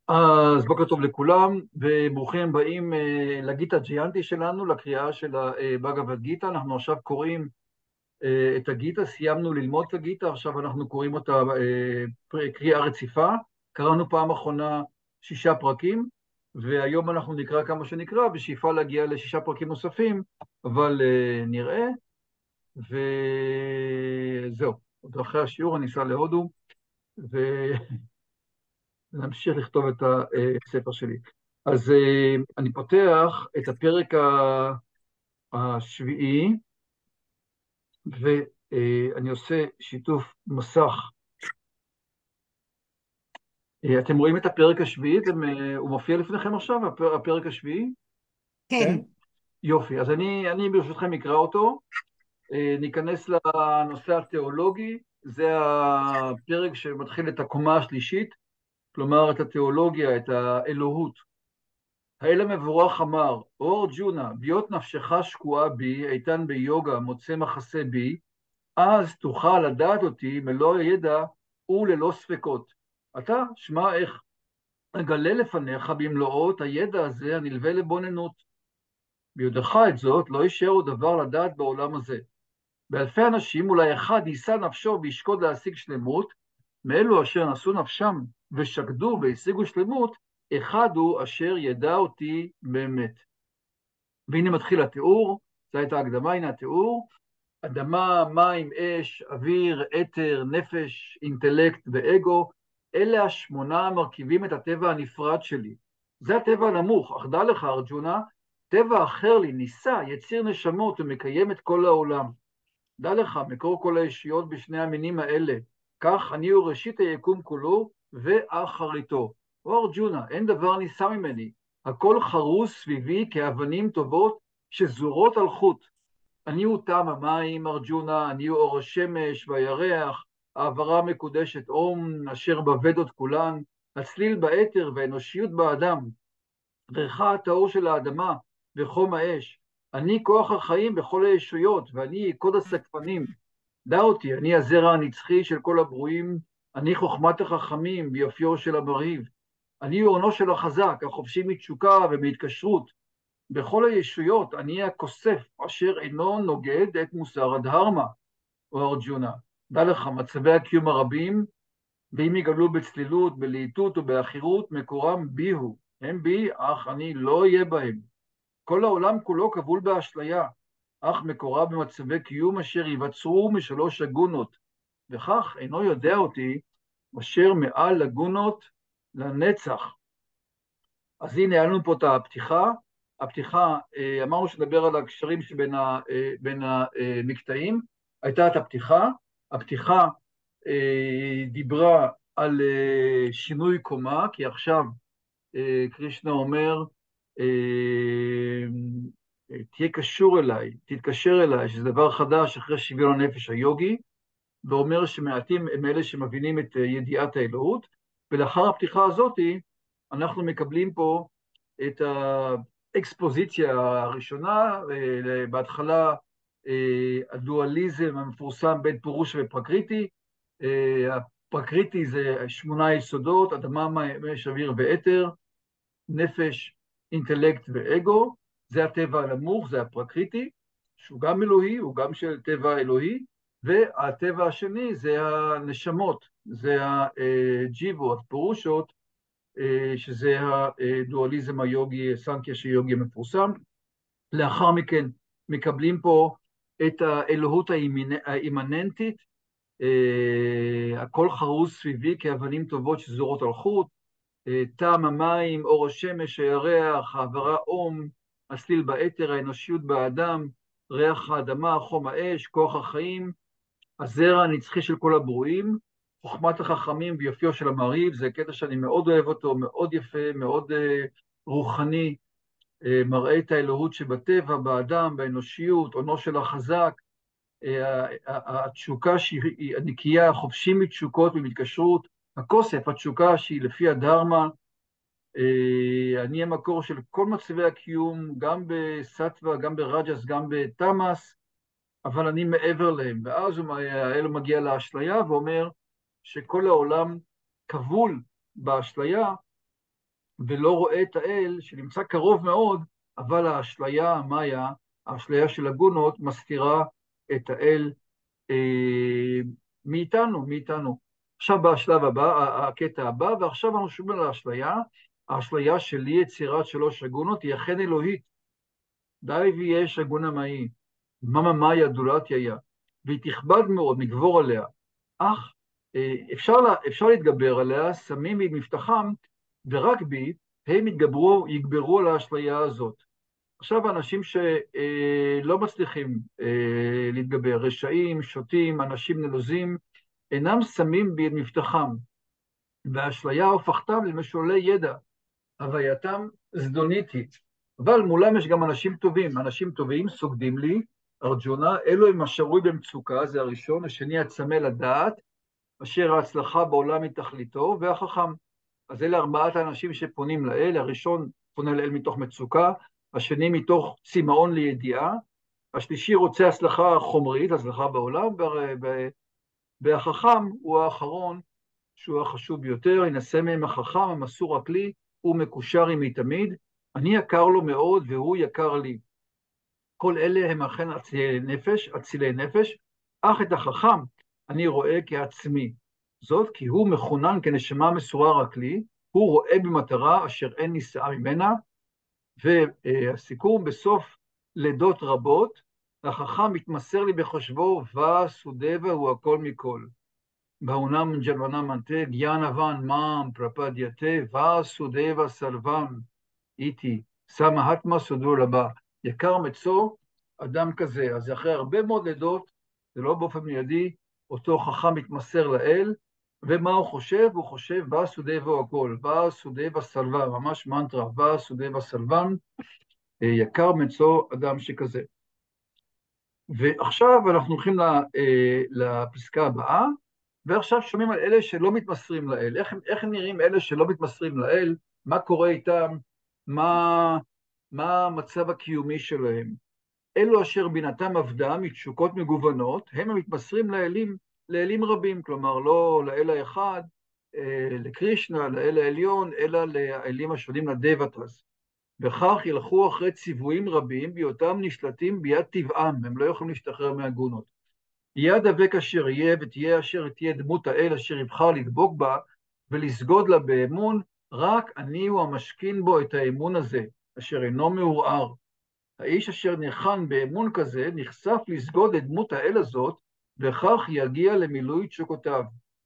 אז בוקר טוב לכולם, וברוכים הבאים לגיטה ג'יאנטי שלנו, לקריאה של הבגבד גיטה. אנחנו עכשיו קוראים את הגיטה, סיימנו ללמוד את הגיטה, עכשיו אנחנו קוראים אותה קריאה רציפה. קראנו פעם אחרונה 6 פרקים, והיום אנחנו נקרא כמה שנקרא, בשאיפה להגיע ל6 פרקים נוספים, אבל נראה, וזהו. עוד אחרי השיעור אני אסע להודו, להמשיך לכתוב את הספר שלי. אז אני פותח את הפרק השביעי, ואני עושה שיתוף מסך. אתם רואים את הפרק השביעי? הוא מופיע לפניכם עכשיו, הפרק השביעי? כן? כן, יופי, אז אני ברשותכם אקרא אותו. ניכנס לנושא התיאולוגי, זה הפרק שמתחיל את הקומה השלישית, כלומר את התיאולוגיה, את האלוהות. האל המבורך אמר, "או ארג'ונה, ביות נפשך שקועה בי, איתן ביוגה, מוצא מחסה בי, אז תוכל לדעת אותי מלוא הידע וללא ספקות. אתה, שמע איך אגלה לפניך במלואות הידע הזה הנלווה לבוננות. ביודעך את זאת, לא יישאר עוד דבר לדעת בעולם הזה. באלפי אנשים אולי אחד יישא נפשו וישקוד להשיג שלמות, מאלו אשר נשאו נפשם ושקדו והשיגו שלמות, אחד הוא אשר ידע אותי באמת." והנה מתחיל התיאור, זו הייתה הקדמה, הנה התיאור: אדמה, מים, אש, אוויר, אתר, נפש, אינטלקט ואגו, אלה השמונה המרכיבים את הטבע הנפרד שלי. זה הטבע הנמוך, אך דע לך, ארג'ונה, טבע אחר לי, נישא, יציר נשמות ומקיים את כל העולם. דע לך, מקור כל הישויות בשני המינים האלה, כך אני הוא ראשית היקום כולו ואחריתו. או ארג'ונה, אין דבר נישא ממני, הכל חרוס סביבי כאבנים טובות שזורות על חוט. אני הוא טעם המים, ארג'ונה, אני הוא אור השמש והירח, העברה המקודשת אום, אשר בוודות כולן, הצליל באתר והאנושיות באדם, ריחה הטהור של האדמה וחום האש. אני כוח החיים בכל הישויות, ואני קוד הסקפנים. דע אותי, אני הזרע הנצחי של כל הברואים, אני חוכמת החכמים ביופיו של המרהיב. אני אורנו של החזק, החופשי מתשוקה ומהתקשרות. בכל הישויות אני הכוסף, אשר אינו נוגד את מוסר הדהרמה, או ארג'ונה. דע לך, מצבי הקיום הרבים, ואם יגלו בצלילות, בלהיטות ובאחירות, מקורם בי הוא. הם בי, אך אני לא אהיה בהם. כל העולם כולו כבול באשליה, אך מקורה במצבי קיום אשר ייווצרו משלוש הגונות, וכך אינו יודע אותי, אשר מעל הגונות לנצח. אז הנה, היה לנו פה את הפתיחה. הפתיחה, אמרנו שנדבר על הקשרים בין המקטעים. הייתה את הפתיחה. הפתיחה דיברה על שינוי קומה, כי עכשיו קרישנה אומר, תהיה קשור אליי, תתקשר אליי, שזה דבר חדש אחרי שוויון הנפש היוגי, ואומר שמעטים הם אלה שמבינים את ידיעת האלוהות, ולאחר הפתיחה הזאת אנחנו מקבלים פה את האקספוזיציה הראשונה. בהתחלה הדואליזם המפורסם בין פורוש ופרקריטי. הפרקריטי זה 8 יסודות, אדמה, מים, אש, אוויר ואתר, נפש, אינטלקט ואגו. זה הטבע הנמוך, זה הפרקריטי, שהוא גם אלוהי, הוא גם של טבע אלוהי. והטבע השני זה הנשמות, זה הג'יבו, הפורושות, שזה הדואליזם היוגי, סנקיה שיוגי המפורסם. לאחר מכן מקבלים פה את האלוהות האימננטית, הכל חרוס סביבי כאבנים טובות שזורות על חוט, טעם המים, אור השמש, הירח, העברה אום, הסליל באתר, האנושיות באדם, ריח האדמה, חום האש, כוח החיים, הזרע הנצחי של כל הברואים, חוכמת החכמים ויופיו של המרהיב. זה קטע שאני מאוד אוהב אותו, מאוד יפה, מאוד רוחני, מראה את האלוהות שבטבע, באדם, באנושיות, עונו של החזק, התשוקה שהיא הנקייה, חופשי מתשוקות ומתקשרות, הכוסף, התשוקה שהיא לפי הדהרמה. אני המקור של כל מצבי הקיום, גם בסטווה, גם ברג'ס, גם בתמאס, אבל אני מעבר להם. ואז האל מגיע לאשליה ואומר שכל העולם כבול באשליה, ולא רואה את האל שנמצא קרוב מאוד, אבל האשליה, המאיה, האשליה של הגונות, מסתירה את האל מאיתנו. עכשיו בא השלב הבא, הקטע הבא, ועכשיו אנחנו שומעים על האשליה, האשליה שלי יצירת שלוש הגונות היא אכן אלוהית, די ויש הגונה מאי, ממה מאיה דולתיה, והיא תכבד מאוד, נגבור עליה, אך אפשר להתגבר עליה, שמים במבטחם, ורק בי הם יגברו על האשליה הזאת. עכשיו האנשים שלא מצליחים להתגבר, רשעים, שוטים, אנשים נלוזים, אינם שמים בי את מבטחם, והאשליה הופכתם למשוללי ידע, הווייתם זדונית היא. אבל מולם יש גם אנשים טובים, אנשים טובים סוגדים לי, ארג'ונה, אלו הם השרוי במצוקה, זה הראשון, השני הצמא לדעת, אשר ההצלחה בעולם היא תכליתו, והחכם. אז אלה ארבעת האנשים שפונים לאל, הראשון פונה לאל מתוך מצוקה, השני מתוך צמאון לידיעה, השלישי רוצה הצלחה חומרית, הצלחה בעולם, והחכם הוא האחרון, שהוא החשוב ביותר, ינסה מהם החכם, המסור רק לי, הוא מקושר עמי תמיד, אני יקר לו מאוד והוא יקר לי. כל אלה הם אכן אצילי נפש, אך את החכם אני רואה כעצמי. זאת כי הוא מכונן כנשמה מסורה רק לי, הוא רואה במטרה אשר אין נישאה ממנה, והסיכום בסוף לידות רבות, החכם מתמסר לי בחושבו, וסודבה הוא הכל מכל. בהונם ג'לבנם מנתה, גיאנבן מאם פרפדייתה, וסודבה סלבם איתי, שמה התמה סודו לבא. יקר מצוא, אדם כזה. אז אחרי הרבה מאוד לידות, זה לא באופן מיידי, אותו חכם מתמסר לאל, ומה הוא חושב? הוא חושב, וסודבה הוא הכל, וסודבה סלבם, ממש מנטרה, וסודבה סלבם, יקר מצוא אדם שכזה. ועכשיו אנחנו הולכים לפסקה הבאה, ועכשיו שומעים על אלה שלא מתמסרים לאל. איך הם נראים אלה שלא מתמסרים לאל? מה קורה איתם? מה המצב הקיומי שלהם? אלו אשר בינתם עבדה מתשוקות מגוונות, הם המתמסרים לאלים רבים, כלומר לא לאל האחד, לקרישנה, לאל העליון, אלא לאלים השונים לדבטס. וכך ילכו אחרי ציוויים רבים, בהיותם נשלטים ביד טבעם, הם לא יכולים להשתחרר מהגונות. יהיה דבק אשר יהיה, ותהיה אשר תהיה דמות האל אשר יבחר לדבוק בה, ולסגוד לה באמון, רק אני הוא המשכין בו את האמון הזה, אשר אינו מעורער. האיש אשר ניחן באמון כזה, נחשף לסגוד את דמות האל הזאת, וכך יגיע למילוי תשוקותיו.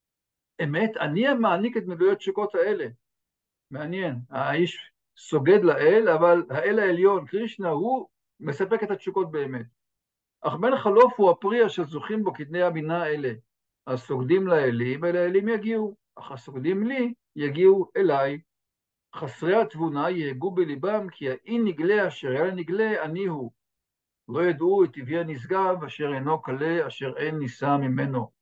אמת, אני המעניק את מילוי התשוקות האלה. מעניין, האיש סוגד לאל, אבל האל העליון, קרישנה, הוא מספק את התשוקות באמת. אך בן חלוף הוא הפרי אשר זוכים בו כתני הבינה אלה. הסוגדים לאלים, אל האלים יגיעו, אך הסוגדים לי יגיעו אליי. חסרי התבונה יהגו בליבם, כי האי נגלה אשר היה נגלה, אני הוא. לא ידעו את טבעי הנשגב, אשר אינו קלה, אשר אין נישא ממנו.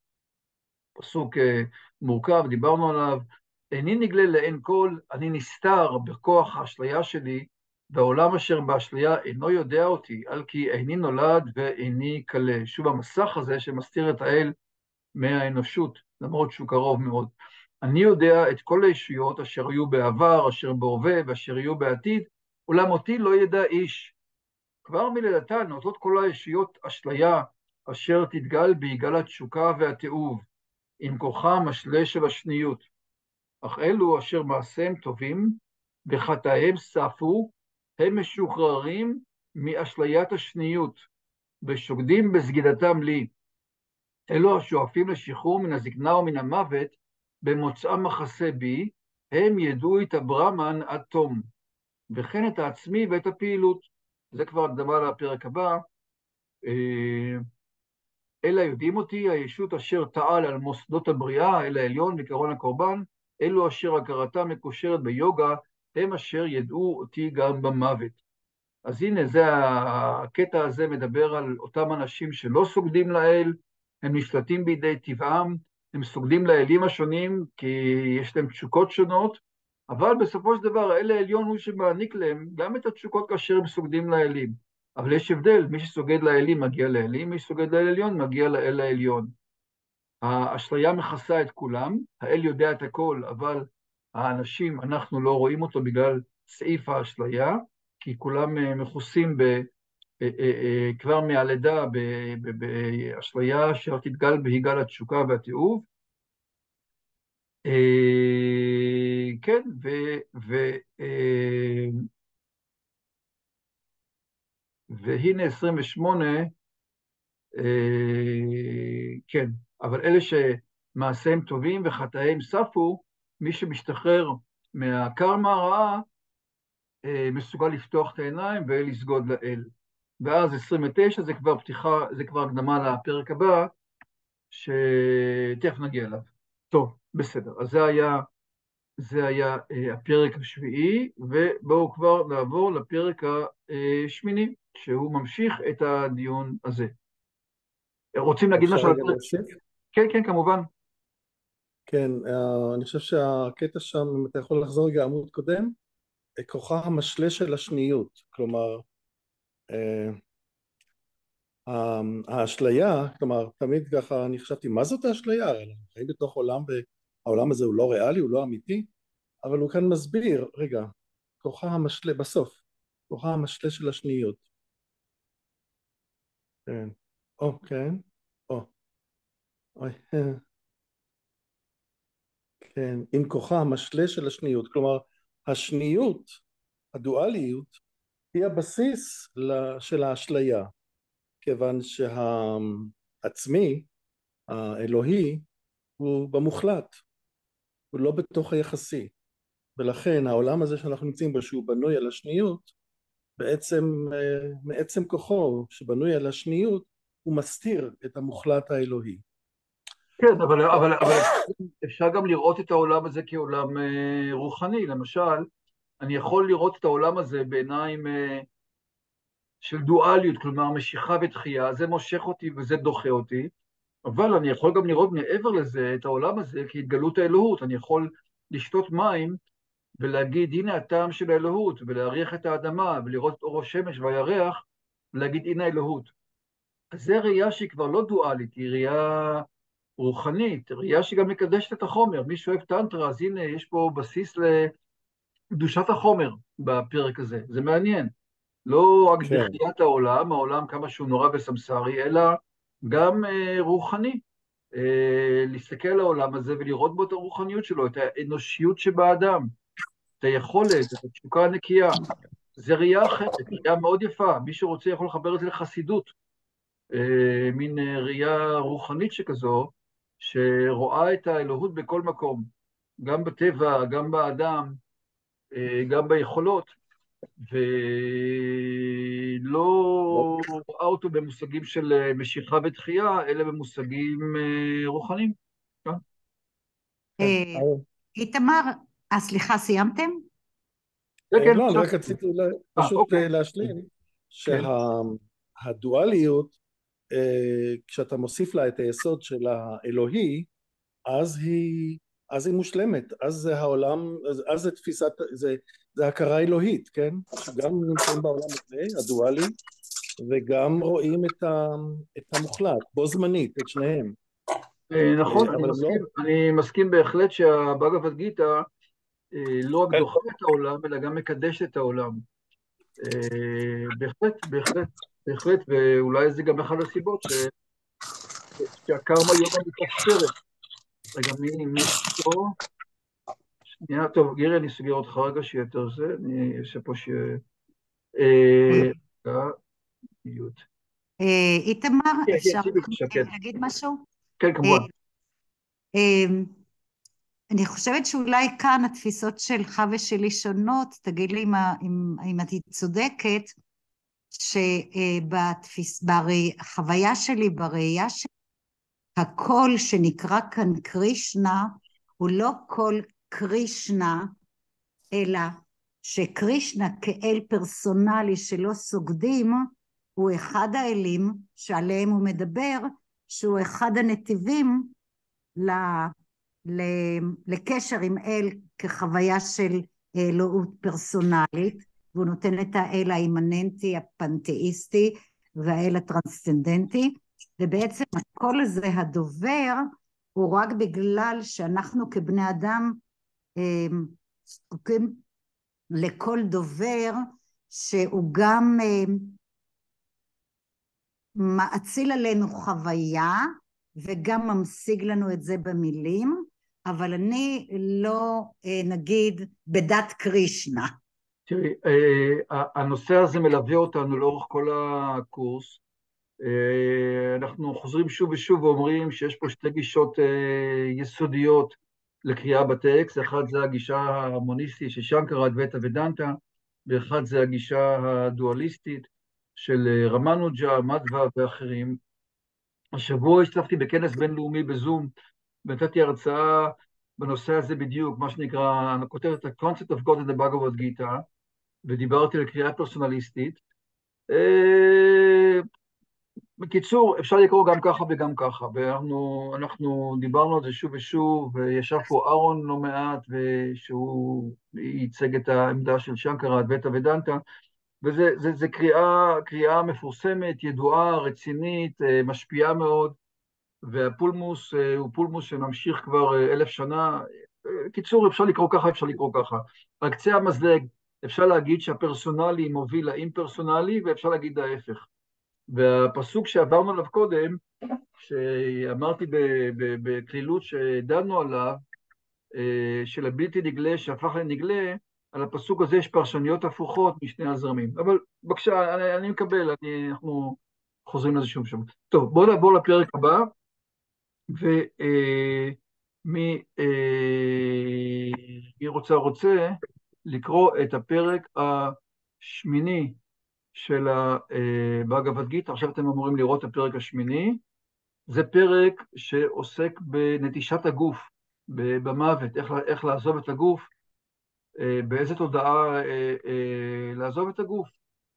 פסוק מורכב, דיברנו עליו. איני נגלה לאין כל, אני נסתר בכוח האשליה שלי, והעולם אשר באשליה אינו יודע אותי, על כי איני נולד ואיני קלה. שוב המסך הזה שמסתיר את האל מהאנושות, למרות שהוא קרוב מאוד. אני יודע את כל הישויות אשר היו בעבר, אשר בהווה ואשר יהיו בעתיד, אולם אותי לא ידע איש. כבר מלידתן נוטות כל הישויות אשליה, אשר תתגל ביגל התשוקה והתיעוב, עם כוחם השלה של השניות. אך אלו אשר מעשיהם טובים, וחטאיהם ספו, הם משוחררים מאשליית השניות, ושוקדים בסגידתם לי. אלו השואפים לשחרור מן הזקנה ומן המוות, במוצאם מחסה בי, הם ידעו את הברמן עד תום, וכן את העצמי ואת הפעילות. זה כבר הקדמה לפרק הבא. אלא יודעים אותי, הישות אשר טעל על מוסדות הבריאה, אל העליון ועקרון הקורבן, אלו אשר הכרתם מקושרת ביוגה, הם אשר ידעו אותי גם במוות. אז הנה, הקטע הזה מדבר על אותם אנשים שלא סוגדים לאל, הם נשלטים בידי טבעם, הם סוגדים לאלים השונים, כי יש להם תשוקות שונות, אבל בסופו של דבר, האל העליון הוא שמעניק להם גם את התשוקות כאשר הם סוגדים לאלים. אבל יש הבדל, מי שסוגד לאלים מגיע לאלים, מי שסוגד לאל העליון מגיע לאל העליון. האשליה מכסה את כולם, האל יודע את הכל, אבל האנשים, אנחנו לא רואים אותו בגלל סעיף האשליה, כי כולם מכוסים כבר מהלידה באשליה אשר תתגל בהיגל התשוקה והתיעוב. כן, והנה 28, כן, אבל אלה שמעשיהם טובים וחטאיהם ספו, מי שמשתחרר מהקרמה הרעה, מסוגל לפתוח את העיניים ולסגוד לאל. ואז 29 זה כבר פתיחה, זה כבר הקדמה לפרק הבא, שתכף נגיע אליו. טוב, בסדר. אז זה היה הפרק השביעי, ובואו כבר נעבור לפרק השמיני, שהוא ממשיך את הדיון הזה. רוצים להגיד משהו אפשר על רגע הפרק? להוסיף? כן, כן, כמובן. כן, אני חושב שהקטע שם, אם אתה יכול לחזור רגע עמוד קודם, כוחה המשלה של השניות, כלומר, האשליה, כלומר, תמיד ככה אני חשבתי, מה זאת האשליה? אנחנו חיים בתוך עולם, והעולם הזה הוא לא ריאלי, הוא לא אמיתי, אבל הוא כאן מסביר, רגע, כוחה המשלה, בסוף, כוחה המשלה של השניות. כן, או, כן, או, אוי, כן, עם כוחה המשלה של השניות, כלומר, השניות, הדואליות, היא הבסיס של האשליה, כיוון שהעצמי, האלוהי, הוא במוחלט, הוא לא בתוך היחסי, ולכן העולם הזה שאנחנו נמצאים בו, שהוא בנוי על השניות, בעצם מעצם כוחו שבנוי על השניות, הוא מסתיר את המוחלט האלוהי. כן, אבל אפשר גם לראות את העולם הזה כעולם רוחני. למשל, אני יכול לראות את העולם הזה בעיניים של דואליות, כלומר משיכה ותחייה, זה מושך אותי וזה דוחה אותי, אבל אני יכול גם לראות מעבר לזה את העולם הזה כהתגלות האלוהות. אני יכול לשתות מים ולהגיד, הנה הטעם של האלוהות, ולהריח את האדמה, ולראות את אור השמש והירח, ולהגיד, הנה האלוהות. אז זו ראייה שהיא כבר לא דואלית, היא ראייה רוחנית, ראייה שגם מקדשת את החומר. מי שאוהב טנטרה, אז הנה, יש פה בסיס לקדושת החומר בפרק הזה. זה מעניין. לא רק כן, דחיית העולם, העולם כמה שהוא נורא וסמסרי, אלא גם רוחני. להסתכל על העולם הזה ולראות בו את הרוחניות שלו, את האנושיות שבאדם, את היכולת, את התשוקה הנקייה. זה ראייה אחרת, ראייה מאוד יפה. מי שרוצה יכול לחבר את זה לחסידות, מין ראייה רוחנית שכזו, שרואה את האלוהות בכל מקום, גם בטבע, גם באדם, גם ביכולות, ולא רואה אותו במושגים של משיכה ותחייה, אלא במושגים רוחניים. כן. איתמר, סליחה, סיימתם? כן, כן, לא, אני עכשיו. רק רציתי פשוט אוקיי. להשלים כן. שהדואליות, כשאתה מוסיף לה את היסוד של האלוהי, אז היא מושלמת, אז זה העולם, אז זה תפיסת, זה הכרה אלוהית, כן? שגם נמצאים בעולם הזה, הדואלי, וגם רואים את המוחלט, בו זמנית, את שניהם. נכון, אבל הם לא... אני מסכים בהחלט שהבאגבד גיטה לא רק דוחה את העולם, אלא גם מקדש את העולם. בהחלט, בהחלט, בהחלט, ואולי זה גם אחד הסיבות שהקרמה יום מתאפשרת. רגע, מי פה? שנייה, טוב, גירי, אני סוגר אותך רגע שיהיה יותר זה, אני אעשה פה ש... מיוט. איתמר, כן, אפשר כן, בבקשה, כן. להגיד משהו? כן, כמובן. אני חושבת שאולי כאן התפיסות שלך ושלי שונות, תגיד לי אם את צודקת, שבחוויה שלי, בראייה שלי, הקול שנקרא כאן קרישנה, הוא לא קול קרישנה, אלא שקרישנה כאל פרסונלי שלא סוגדים, הוא אחד האלים שעליהם הוא מדבר, שהוא אחד הנתיבים לקשר עם אל כחוויה של אלוהות פרסונלית, והוא נותן את האל האימננטי, הפנתאיסטי, והאל הטרנסצנדנטי, ובעצם הקול הזה הדובר, הוא רק בגלל שאנחנו כבני אדם זקוקים לכל דובר שהוא גם מאציל עלינו חוויה וגם ממשיג לנו את זה במילים, אבל אני לא נגיד בדת קרישנה. תראי, הנושא הזה מלווה אותנו לאורך כל הקורס. אנחנו חוזרים שוב ושוב ואומרים שיש פה שתי גישות יסודיות לקריאה בטקסט. אחד זה הגישה המוניסטית של שנקרה, אדוויתה ודנטה, ואחד זה הגישה הדואליסטית של רמנוג'ה, מדווה ואחרים. השבוע השתתפתי בכנס בינלאומי בזום, ונתתי הרצאה בנושא הזה בדיוק, מה שנקרא, הכותרת ה-Concept of God in the Bhagavad Gita, ודיברתי על קריאה פרסונליסטית. בקיצור, אפשר לקרוא גם ככה וגם ככה, ואנחנו דיברנו על זה שוב ושוב, וישב פה אהרון לא מעט, שהוא ייצג את העמדה של שנקרה, אדוויתה ודנטה, וזה קריאה מפורסמת, ידועה, רצינית, משפיעה מאוד, והפולמוס הוא פולמוס שממשיך כבר 1000 שנה. קיצור, אפשר לקרוא ככה, אפשר לקרוא ככה. על קצה המזלג, אפשר להגיד שהפרסונלי מוביל לאימפרסונלי, ואפשר להגיד ההפך. והפסוק שעברנו עליו קודם, שאמרתי בכלילות שדנו עליו, של הבלתי נגלה שהפך לנגלה, על הפסוק הזה יש פרשניות הפוכות משני הזרמים. אבל בבקשה, אני מקבל, אנחנו חוזרים לזה שוב שוב. טוב, בואו נעבור לפרק הבא, ומי רוצה לקרוא את הפרק השמיני של הבהגavad גיטה. עכשיו אתם אמורים לראות את הפרק השמיני. זה פרק שעוסק בנטישת הגוף, במוות, איך לעזוב את הגוף, באיזה תודעה לעזוב את הגוף.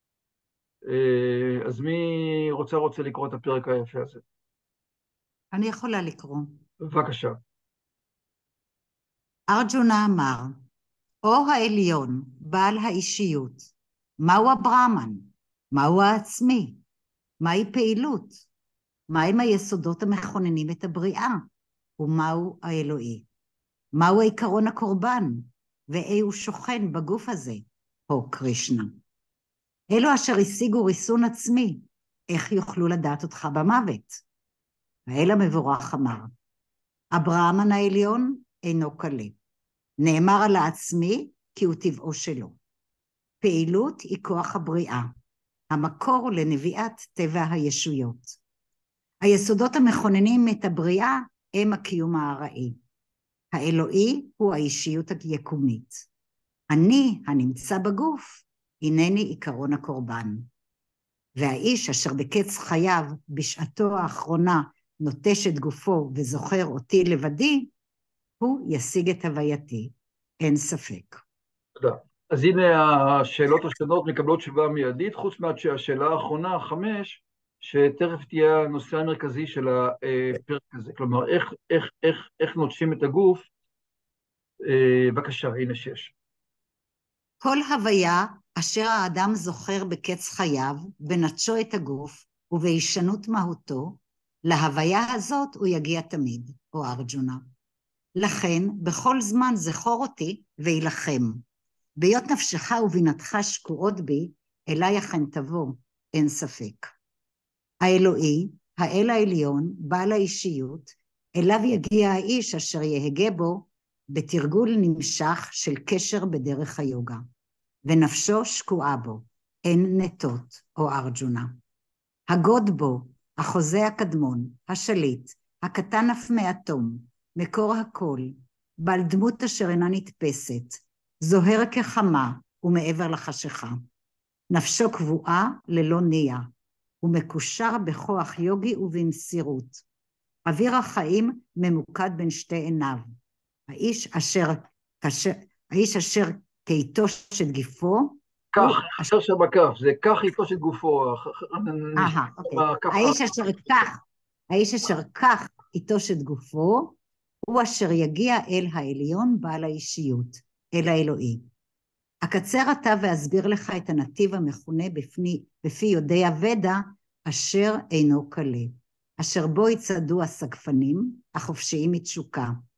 אז מי רוצה לקרוא את הפרק היפה הזה? אני יכולה לקרוא. בבקשה. ארג'ונה אמר, או העליון, בעל האישיות, מהו הברהמן? מהו העצמי? מהי פעילות? מהם היסודות המכוננים את הבריאה? ומהו האלוהי? מהו העיקרון הקורבן? ואיהו שוכן בגוף הזה? הו קרישנה. אלו אשר השיגו ריסון עצמי, איך יוכלו לדעת אותך במוות? האל המבורך אמר, הברהמן העליון אינו קלה. נאמר על העצמי כי הוא טבעו שלו. פעילות היא כוח הבריאה, המקור לנביאת טבע הישויות. היסודות המכוננים את הבריאה הם הקיום הארעי. האלוהי הוא האישיות היקומית. אני הנמצא בגוף, הנני עיקרון הקורבן. והאיש אשר בקץ חייו בשעתו האחרונה נוטש את גופו וזוכר אותי לבדי, הוא ישיג את הווייתי, אין ספק. תודה. אז הנה השאלות השונות מקבלות תשובה מיידית, חוץ מהשאלה האחרונה, 5, שתכף תהיה הנושא המרכזי של הפרק הזה. כלומר, איך נוטשים את הגוף. בבקשה, הנה 6. כל הוויה אשר האדם זוכר בקץ חייו, בנטשו את הגוף ובהישנות מהותו, להוויה הזאת הוא יגיע תמיד, או ארג'ונה. לכן, בכל זמן זכור אותי וילחם. ביות נפשך ובינתך שקועות בי, אליי אכן תבוא, אין ספק. האלוהי, האל העליון, בעל האישיות, אליו יגיע האיש אשר יהגה בו, בתרגול נמשך של קשר בדרך היוגה, ונפשו שקועה בו, אין נטות, או ארג'ונה. הגוד בו, החוזה הקדמון, השליט, הקטן אף מאטום, מקור הכל, בעל דמות אשר אינה נתפסת, זוהר כחמה ומעבר לחשיכה. נפשו קבועה ללא ניע, ומקושר בכוח יוגי ובמסירות. אוויר החיים ממוקד בין שתי עיניו. האיש אשר כיתוש את גופו, כך, אשר שבכף, זה כך יתוש את גופו. האיש אשר כך יתוש את גופו, הוא אשר יגיע אל העליון בעל האישיות, אל האלוהי. אקצר עתה ואסביר לך את הנתיב המכונה בפי יודעי הוודא, אשר אינו קלה, אשר בו יצעדו הסגפנים, החופשיים מתשוקה.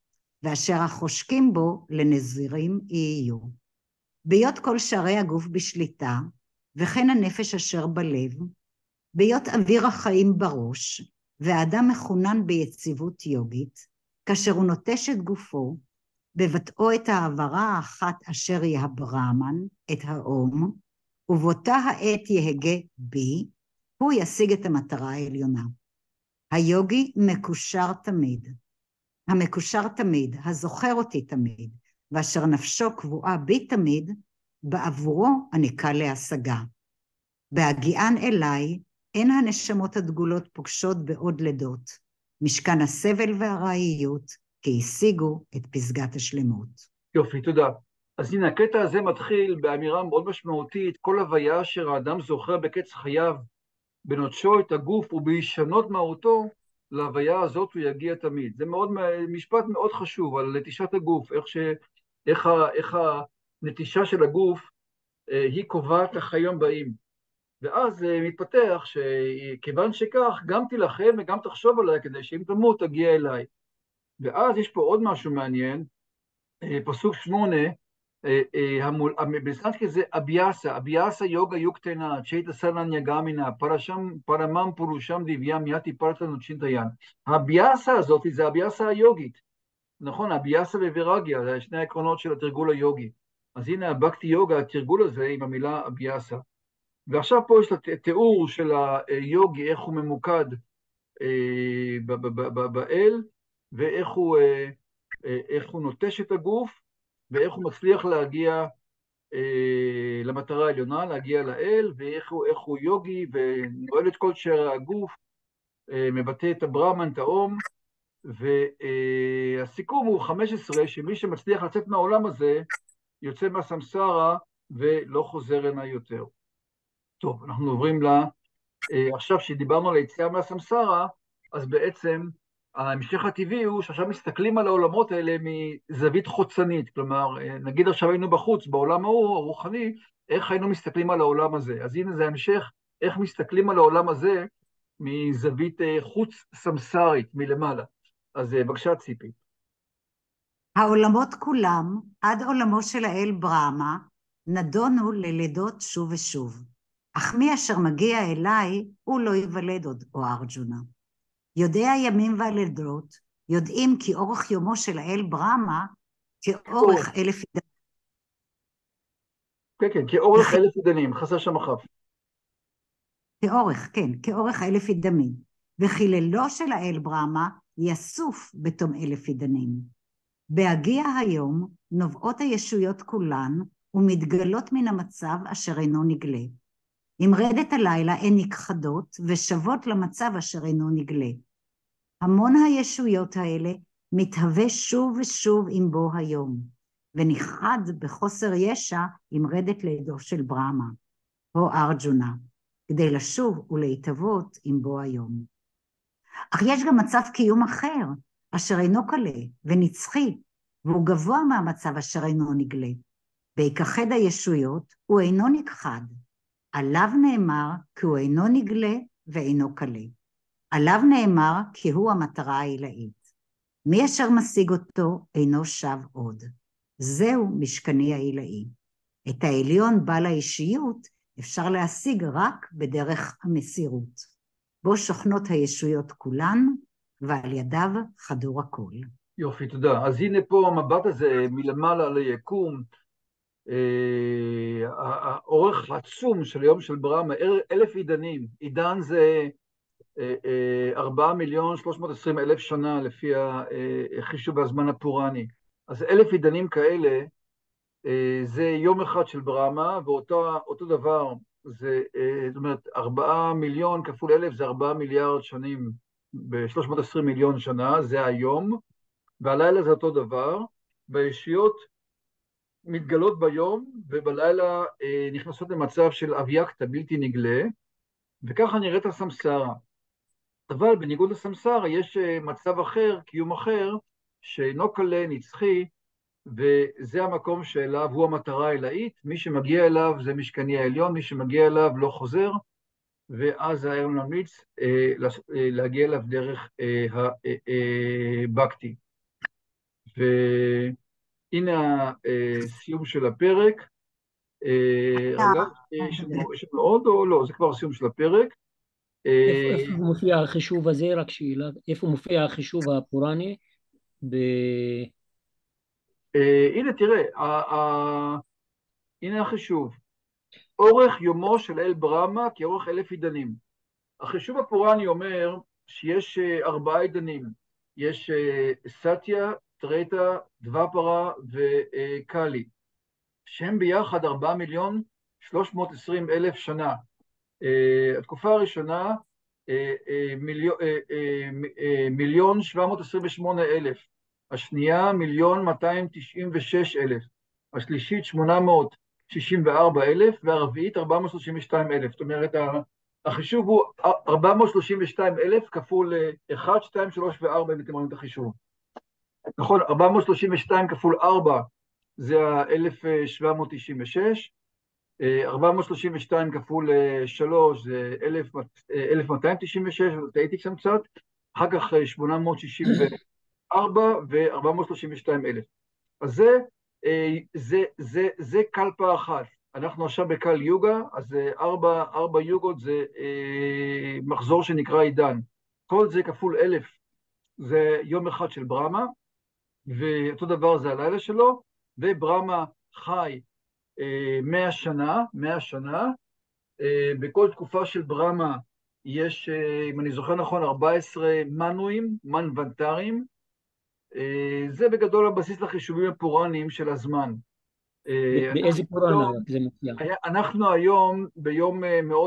ואשר החושקים בו לנזירים יהיו. ביות כל שערי הגוף בשליטה, וכן הנפש אשר בלב, ביות אוויר החיים בראש, והאדם מכונן ביציבות יוגית, כאשר הוא נוטש את גופו, בבטאו את העברה האחת אשר היא הברהמן, את האום, ובאותה העת יהגה בי, הוא ישיג את המטרה העליונה. היוגי מקושר תמיד. המקושר תמיד, הזוכר אותי תמיד, ואשר נפשו קבועה בי תמיד, בעבורו הנקה להשגה. בהגיען אליי, אין הנשמות הדגולות פוגשות בעוד לידות, משכן הסבל והרעיות, כי השיגו את פסגת השלמות. יופי, תודה. אז הנה, הקטע הזה מתחיל באמירה מאוד משמעותית, כל הוויה אשר האדם זוכר בקץ חייו, בנוטשו את הגוף ובישנות מהותו, להוויה הזאת הוא יגיע תמיד. זה משפט מאוד חשוב על נטישת הגוף, איך הנטישה של הגוף היא קובעת לחיים באים. ואז מתפתח שכיוון שכך, גם תילחם וגם תחשוב עליי, כדי שאם תמות תגיע אליי. ואז יש פה עוד משהו מעניין, פסוק 8, בסנסקריט זה אביאסה יוגה יוקטנה, צ'ייטה סרנן יגמינה, פרמם פורושם דיווים יתי פרטנו צ'ינטיין. הביאסה הזאת זה הביאסה היוגית, נכון, הביאסה ווירגיה, זה שני העקרונות של התרגול היוגי. אז הנה הבקטי יוגה, התרגול הזה עם המילה אביאסה. ועכשיו פה יש תיאור של היוגי, איך הוא ממוקד באל, ואיך הוא נוטש את הגוף, ואיך הוא מצליח להגיע למטרה העליונה, להגיע לאל, ואיך הוא יוגי, ונועל את כל שערי הגוף, מבטא את הברהמן, את האום, והסיכום הוא 15, שמי שמצליח לצאת מהעולם הזה, יוצא מהסמסרה, ולא חוזר הנה יותר. טוב, אנחנו עוברים עכשיו שדיברנו על היציאה מהסמסרה, אז בעצם ההמשך הטבעי הוא שעכשיו מסתכלים על העולמות האלה מזווית חוצנית, כלומר, נגיד עכשיו היינו בחוץ, בעולם ההוא, הרוחני, איך היינו מסתכלים על העולם הזה? אז הנה זה המשך, איך מסתכלים על העולם הזה מזווית חוץ סמסרית, מלמעלה. אז בבקשה ציפי. העולמות כולם, עד עולמו של האל ברהמה, נדונו ללידות שוב ושוב. אך מי אשר מגיע אליי, הוא לא ייוולד עוד, או ארג'ונה. יודעי הימים והלידות, יודעים כי אורך יומו של האל ברהמה, כאורך 1000 עידנים. כן, כן, כאורך 1000 עידנים, חסר שם החף. כאורך, כן, כאורך 1000 עידנים. וחיללו של האל ברהמה, יסוף בתום 1000 עידנים. בהגיע היום, נובעות הישויות כולן, ומתגלות מן המצב אשר אינו נגלה. אם רדת הלילה הן נכחדות ושוות למצב אשר אינו נגלה. המון הישויות האלה מתהווה שוב ושוב עם בו היום, ונכחד בחוסר ישע עם רדת לידו של ברהמה, או ארג'ונה, כדי לשוב ולהתהוות עם בו היום. אך יש גם מצב קיום אחר, אשר אינו קלה ונצחי, והוא גבוה מהמצב אשר אינו נגלה. בהיכחד הישויות הוא אינו נכחד. עליו נאמר כי הוא אינו נגלה ואינו קלה. עליו נאמר כי הוא המטרה העילאית. מי אשר משיג אותו אינו שב עוד. זהו משכני העילאי. את העליון בעל האישיות אפשר להשיג רק בדרך המסירות. בו שוכנות הישויות כולן, ועל ידיו חדור הכל. יופי, תודה. אז הנה פה המבט הזה מלמעלה ליקום, האורך העצום של היום של ברהמה, 1000 עידנים. עידן זה 4,320,000 שנה לפי החישוב הזמן הפורני. אז 1000 עידנים כאלה, זה יום אחד של ברהמה, ואותו דבר, זאת אומרת, 4 מיליון כפול 1000 זה 4 מיליארד שנים, ב-320 מיליון שנה, זה היום, והלילה זה אותו דבר, והישויות מתגלות ביום, ובלילה נכנסות למצב של אבייקטה, בלתי נגלה, וככה נראית הסמסרה. אבל בניגוד לסמסרה יש מצב אחר, קיום אחר, שאינו קלה, נצחי, וזה המקום שאליו הוא המטרה העילאית, מי שמגיע אליו זה משכני העליון, מי שמגיע אליו לא חוזר, ואז היה ממליץ להגיע אליו דרך הבקטי. והנה הסיום של הפרק. רגע, יש לנו עוד או לא? זה כבר הסיום של הפרק. איפה מופיע החישוב הזה? רק שאלה, איפה מופיע החישוב הפורני? הנה תראה, הנה החישוב. אורך יומו של אל ברמה כאורך 1000 עידנים. החישוב הפורני אומר שיש 4 עידנים. יש סטיה, טרייטה, דבפרה וקאלי, שהם ביחד 4,320,000 שנה. התקופה הראשונה, 1,728,000. השנייה, 1,296,000. השלישית, 864,000, והרביעית, 432,000. זאת אומרת, החישוב הוא 432,000 כפול 1, 2, 3 ו-4, אם אתם רואים את החישוב. נכון, 432 כפול 4 זה ה-1,796, 432 כפול 3 זה 1,296, טעיתי שם קצת, אחר כך 864 ו-432,000. אז זה קלפה אחת. אנחנו עכשיו בקל יוגה, אז 4 יוגות זה מחזור שנקרא עידן. כל זה כפול 1,000, זה יום אחד של ברמה, ואותו דבר זה הלילה שלו, וברמה חי 100 שנה, בכל תקופה של ברמה יש, אם אני זוכר נכון, 14 מנויים, מנוונטרים, זה בגדול הבסיס לחישובים הפורניים של הזמן. באיזה פורנה זה מופיע? אנחנו היום ביום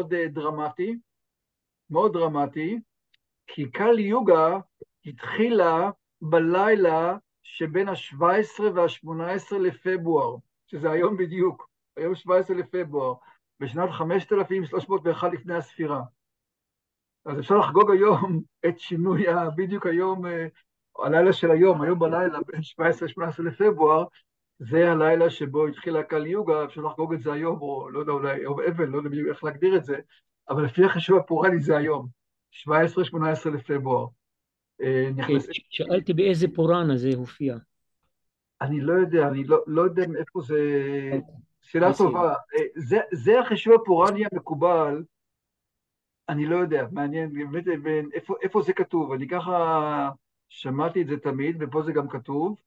מאוד דרמטי, כי קל יוגה התחילה בלילה שבין ה-17 וה-18 לפברואר, שזה היום בדיוק, היום 17 לפברואר, בשנת 5,301 לפני הספירה. אז אפשר לחגוג היום את שינוי, בדיוק היום, הלילה של היום בלילה, בין 17-18 לפברואר, זה הלילה שבו התחילה קל יוגה, אפשר לחגוג את זה היום, או לא יודע, אולי יום אבל, לא יודע איך להגדיר את זה, אבל לפי החישוב הפורני זה היום, 17-18 לפברואר. שאלתי באיזה פורנה זה הופיע. אני לא יודע, לא יודע איפה זה, שאלה טובה. זה החישוב הפורני המקובל, אני לא יודע, מעניין, איפה זה כתוב, אני ככה שמעתי את זה תמיד, ופה זה גם כתוב.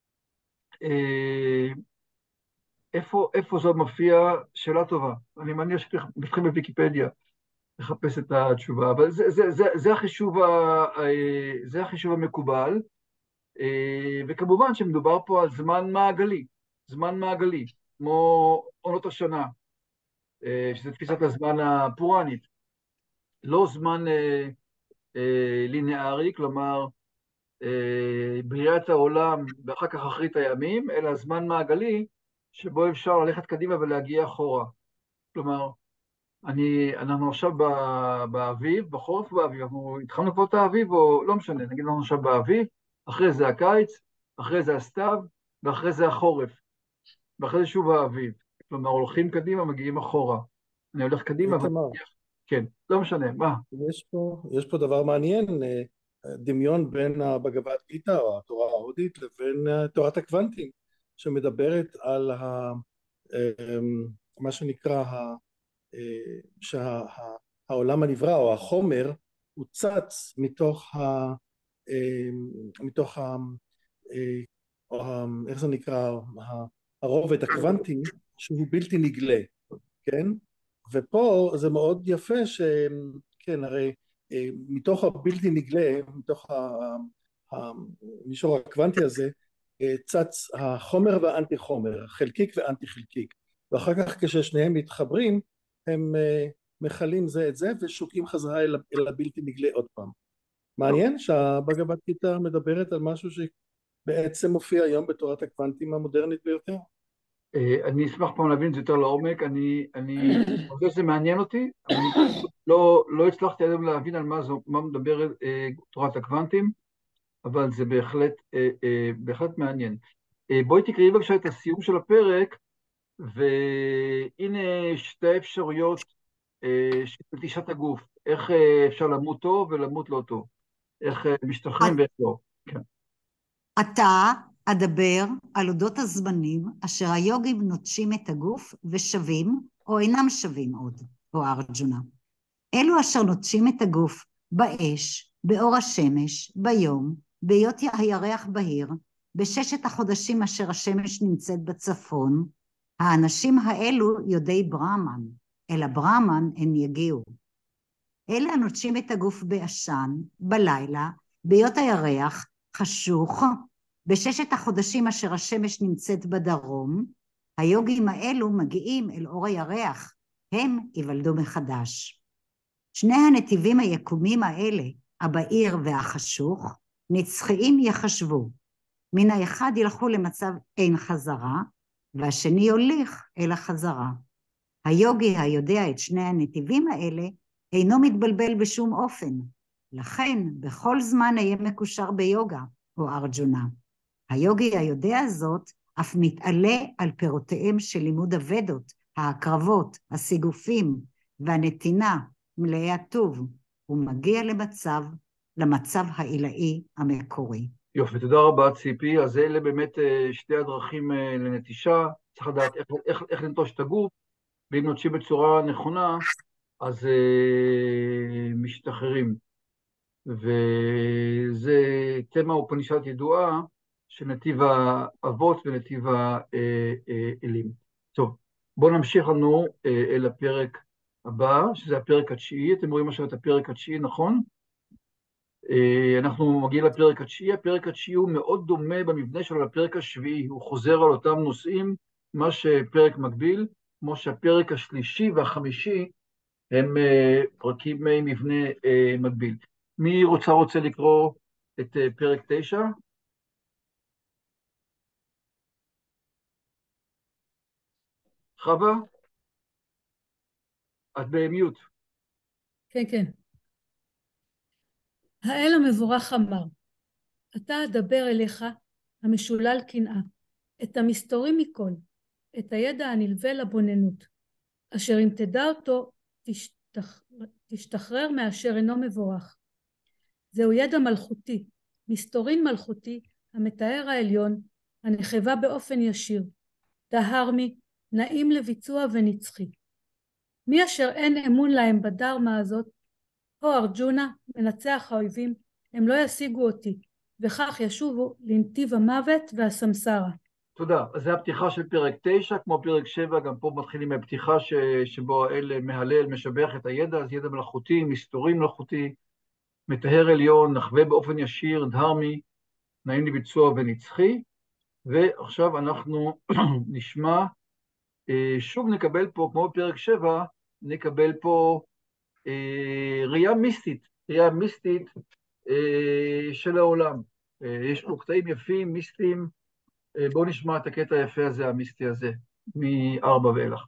איפה זה מופיע? שאלה טובה. אני מניח שתפתחים בוויקיפדיה לחפש את התשובה, אבל זה החישוב המקובל, וכמובן שמדובר פה על זמן מעגלי, כמו עונות השנה, שזה תפיסת הזמן הפורנית, לא זמן ליניארי, כלומר, בריאת העולם ואחר כך אחרית הימים, אלא זמן מעגלי שבו אפשר ללכת קדימה ולהגיע אחורה. כלומר, אנחנו עכשיו באביב, בחורף באביב, אנחנו התחלנו כבר את האביב, או לא משנה, נגיד אנחנו עכשיו באביב, אחרי זה הקיץ, אחרי זה הסתיו, ואחרי זה החורף, ואחרי זה שוב האביב. כלומר, הולכים קדימה, מגיעים אחורה. אני הולך קדימה, כן, לא משנה, מה? יש פה דבר מעניין, דמיון בין הבגבד גיטה, או התורה ההודית, לבין תורת הקוונטים, שמדברת על מה שנקרא שהעולם הנברא או החומר הוא צץ מתוך איך זה נקרא, הרובד הקוונטי שהוא בלתי נגלה, כן? ופה זה מאוד יפה שכן, הרי מתוך הבלתי נגלה, מתוך המישור הקוונטי הזה, צץ החומר והאנטי חומר, חלקיק ואנטי חלקיק, ואחר כך כששניהם מתחברים הם מכלים זה את זה ושוקים חזרה אל הבלתי נגלה עוד פעם. מעניין שהבגבד גיטה מדברת על משהו שבעצם מופיע היום בתורת הקוונטים המודרנית ביותר. אני אשמח פעם להבין את זה יותר לעומק, אני חושב שזה מעניין אותי, אבל לא הצלחתי עדיין להבין על מה מדבר תורת הקוונטים, אבל זה בהחלט מעניין. בואי תקראי בבקשה את הסיום של הפרק, והנה שתי אפשרויות של נטישת הגוף, איך אפשר למות טוב ולמות לא טוב, איך משתחררים ואיך לא. כן. אתה אדבר על אודות הזמנים אשר היוגים נוטשים את הגוף ושווים או אינם שווים עוד, או ארג'ונה. אלו אשר נוטשים את הגוף באש, באור השמש, ביום, בהיות הירח בהיר, בששת החודשים אשר השמש נמצאת בצפון, האנשים האלו יודעי ברהמן, אל הברהמן הם יגיעו. אלה הנוטשים את הגוף בעשן, בלילה, בהיות הירח, חשוך, בששת החודשים אשר השמש נמצאת בדרום, היוגים האלו מגיעים אל אור הירח, הם ייוולדו מחדש. שני הנתיבים היקומים האלה, הבהיר והחשוך, נצחיים יחשבו. מן האחד ילכו למצב אין חזרה, והשני יוליך אל החזרה. היוגי היודע את שני הנתיבים האלה, אינו מתבלבל בשום אופן. לכן, בכל זמן יהיה מקושר ביוגה, או ארג'ונה. היוגי היודע זאת, אף מתעלה על פירותיהם של לימוד הוודות, ההקרבות, הסיגופים והנתינה מלאי הטוב, הוא מגיע למצב העילאי המקורי. יופי, תודה רבה ציפי. אז אלה באמת שתי הדרכים לנטישה. צריך לדעת איך לנטוש את הגוף, ואם נוטשים בצורה נכונה, אז משתחררים. וזה תמה אופנישדית ידועה, של נתיב האבות ונתיב האלים. טוב, בואו נמשיך לנו אל הפרק הבא, שזה הפרק התשיעי. אתם רואים עכשיו את הפרק התשיעי, נכון? אנחנו מגיעים לפרק התשיעי. הפרק התשיעי הוא מאוד דומה במבנה שלו לפרק השביעי, הוא חוזר על אותם נושאים, מה שפרק מקביל, כמו שהפרק השלישי והחמישי הם פרקים מבנה מקביל. מי רוצה לקרוא את פרק 9? חווה? את במיוט. כן, כן. האל המבורך אמר, אתה אדבר אליך המשולל קנאה, את המסתורים מכל, את הידע הנלווה לבוננות, אשר אם תדע אותו תשתחרר מאשר אינו מבורך. זהו ידע מלכותי, מסתורין מלכותי, המתאר העליון, הנחבה באופן ישיר, דהרמי, נעים לביצוע ונצחי. מי אשר אין אמון להם בדרמה הזאת, או ארג'ונה, מנצח האויבים, הם לא ישיגו אותי, וכך ישובו לנתיב המוות והסמסרה. תודה. אז זה הפתיחה של פרק 9, כמו פרק 7, גם פה מתחילים מהפתיחה שבו האל מהלל, משבח את הידע, אז ידע מלאכותי, מסתורים מלאכותי, מטהר עליון, נחווה באופן ישיר, דהרמי, נעים לביצוע ונצחי, ועכשיו אנחנו נשמע, שוב נקבל פה, כמו בפרק 7, נקבל פה ראייה מיסטית של העולם. יש פה קטעים יפים, מיסטיים, בואו נשמע את הקטע היפה הזה, המיסטי הזה, מ-4 ואילך.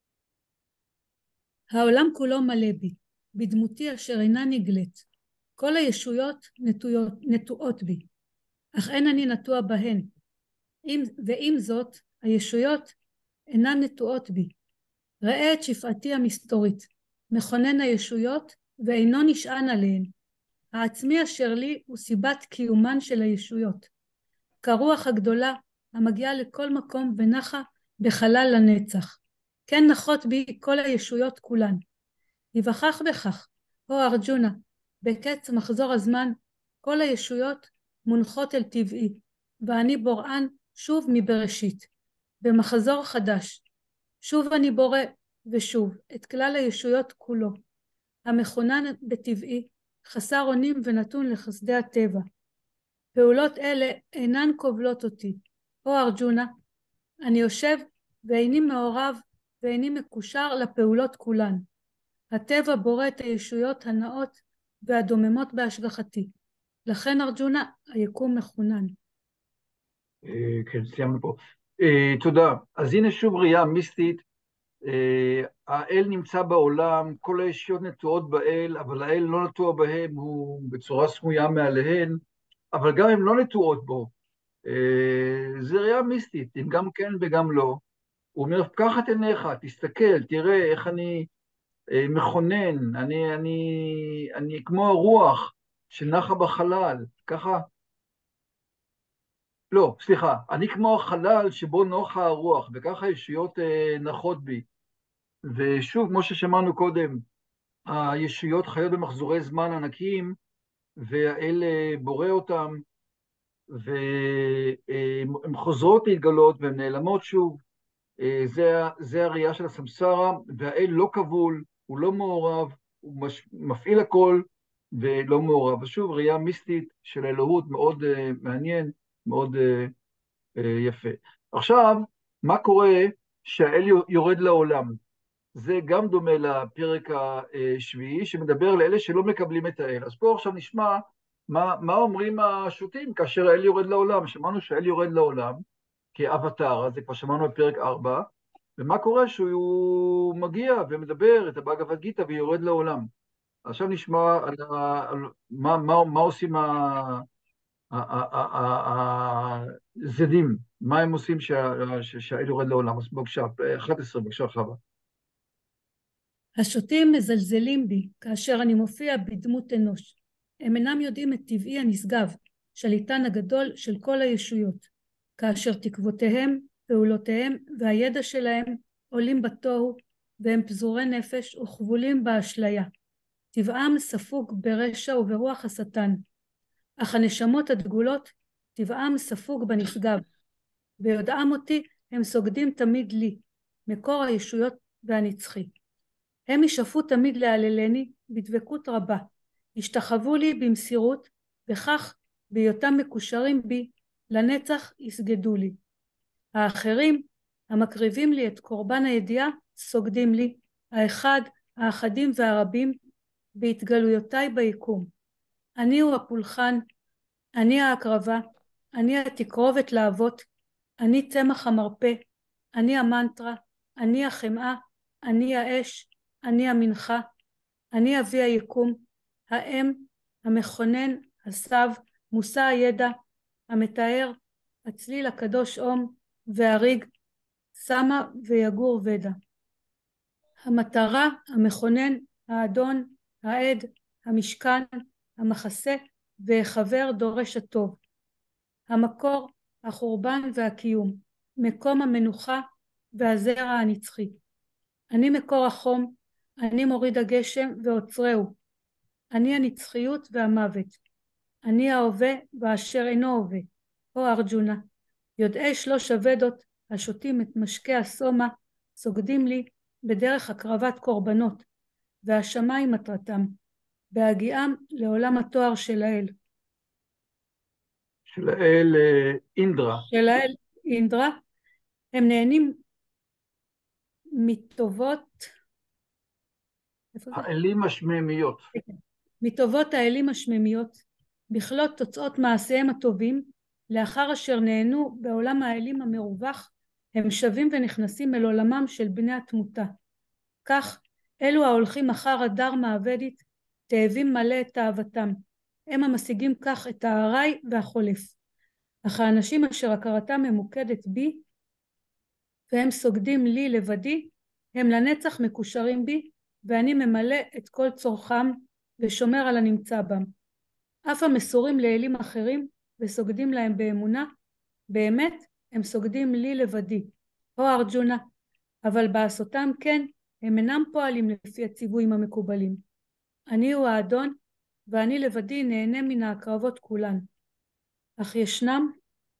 העולם כולו מלא בי, בדמותי אשר אינה נגלית. כל הישויות נטועות בי, אך אין אני נטוע בהן. ועם זאת, הישויות אינן נטועות בי. ראה את שפעתי המסתורית, מכונן הישויות ואינו נשען עליהן. העצמי אשר לי הוא סיבת קיומן של הישויות. כרוח הגדולה המגיעה לכל מקום ונחה בחלל לנצח. כן נחות בי כל הישויות כולן. יבחך בכך, או ארג'ונה, בקץ מחזור הזמן, כל הישויות מונחות אל טבעי, ואני בוראן שוב מבראשית. במחזור חדש, שוב אני בורא ושוב את כלל הישויות כולו, המכונן בטבעי, חסר אונים ונתון לחסדי הטבע. פעולות אלה אינן כובלות אותי, או ארג'ונה, אני יושב ואיני מעורב ואיני מקושר לפעולות כולן. הטבע בורא את הישויות הנאות והדוממות בהשגחתי. לכן ארג'ונה היקום מכונן. כן, סיימנו פה. תודה. אז הנה שוב ראייה מיסטית. האל נמצא בעולם, כל הישויות נטועות באל, אבל האל לא נטוע בהם, הוא בצורה סמויה מעליהן, אבל גם הן לא נטועות בו. זה ראייה מיסטית, אם גם כן וגם לא. הוא אומר, פקח את עיניך, תסתכל, תראה איך אני מכונן, אני כמו הרוח שנחה בחלל, ככה. לא, סליחה, אני כמו החלל שבו נוחה הרוח, וככה הישויות נחות בי. ושוב, כמו ששמענו קודם, הישויות חיות במחזורי זמן ענקיים, והאל בורא אותם, והן חוזרות להתגלות והן נעלמות שוב. זה הראייה של הסמסרה, והאל לא כבול, הוא לא מעורב, הוא מפעיל הכל ולא מעורב. ושוב, ראייה מיסטית של האלוהות, מאוד מעניין, מאוד יפה. עכשיו, מה קורה שהאל יורד לעולם? זה גם דומה לפרק השביעי, שמדבר לאלה שלא מקבלים את האל. אז פה עכשיו נשמע מה אומרים השוטים כאשר האל יורד לעולם. שמענו שהאל יורד לעולם כאבטר, זה כבר שמענו בפרק 4, ומה קורה שהוא מגיע ומדבר את הבאגבד גיטה ויורד לעולם. עכשיו נשמע על מה עושים הזדים, מה הם עושים שהאל יורד לעולם. אז בבקשה, 11, בבקשה חווה. השוטים מזלזלים בי כאשר אני מופיע בדמות אנוש. הם אינם יודעים את טבעי הנשגב, שליטן הגדול של כל הישויות, כאשר תקוותיהם, פעולותיהם והידע שלהם עולים בתוהו, והם פזורי נפש וכבולים באשליה. טבעם ספוג ברשע וברוח השטן, אך הנשמות הדגולות טבעם ספוג בנשגב. ביודעם אותי הם סוגדים תמיד לי, מקור הישויות והנצחי. הם ישאפו תמיד להללני בדבקות רבה, השתחוו לי במסירות, וכך בהיותם מקושרים בי, לנצח יסגדו לי. האחרים, המקריבים לי את קורבן הידיעה, סוגדים לי, האחד, האחדים והרבים, בהתגלויותיי ביקום. אני הוא הפולחן, אני ההקרבה, אני התקרובת לאבות, אני צמח המרפא, אני המנטרה, אני החמאה, אני האש, אני המנחה, אני אבי היקום, האם, המכונן, הסב, מושא הידע, המתאר, הצליל הקדוש אום, והריג, שמה ויגור ודע. המטרה, המכונן, האדון, העד, המשכן, המחסה, והחבר דורש הטוב. המקור, החורבן והקיום, מקום המנוחה והזרע הנצחי. אני מקור החום, אני מוריד הגשם ועוצרהו. אני הנצחיות והמוות. אני ההווה ואשר אינו הווה, או ארג'ונה. יודעי 3 הוודות השותים את משקה הסומה, סוגדים לי בדרך הקרבת קורבנות, והשמיים מטרתם, בהגיעם לעולם התואר של האל. של האל אינדרה. של האל אינדרה, הם נהנים מטובות, האלים השמימיות. מטובות האלים השמימיות, בכלות תוצאות מעשיהם הטובים, לאחר אשר נהנו בעולם האלים המרווח, הם שבים ונכנסים אל עולמם של בני התמותה. כך, אלו ההולכים אחר הדר מעבדית, תאבים מלא את תאוותם. הם המשיגים כך את הארעי והחולף. אך האנשים אשר הכרתם ממוקדת בי, והם סוגדים לי לבדי, הם לנצח מקושרים בי, ואני ממלא את כל צורכם ושומר על הנמצא בם. אף המסורים לאלים אחרים וסוגדים להם באמונה, באמת הם סוגדים לי לבדי, או ארג'ונה, אבל בעשותם כן, הם אינם פועלים לפי הציוויים המקובלים. אני הוא האדון, ואני לבדי נהנה מן ההקרבות כולן. אך ישנם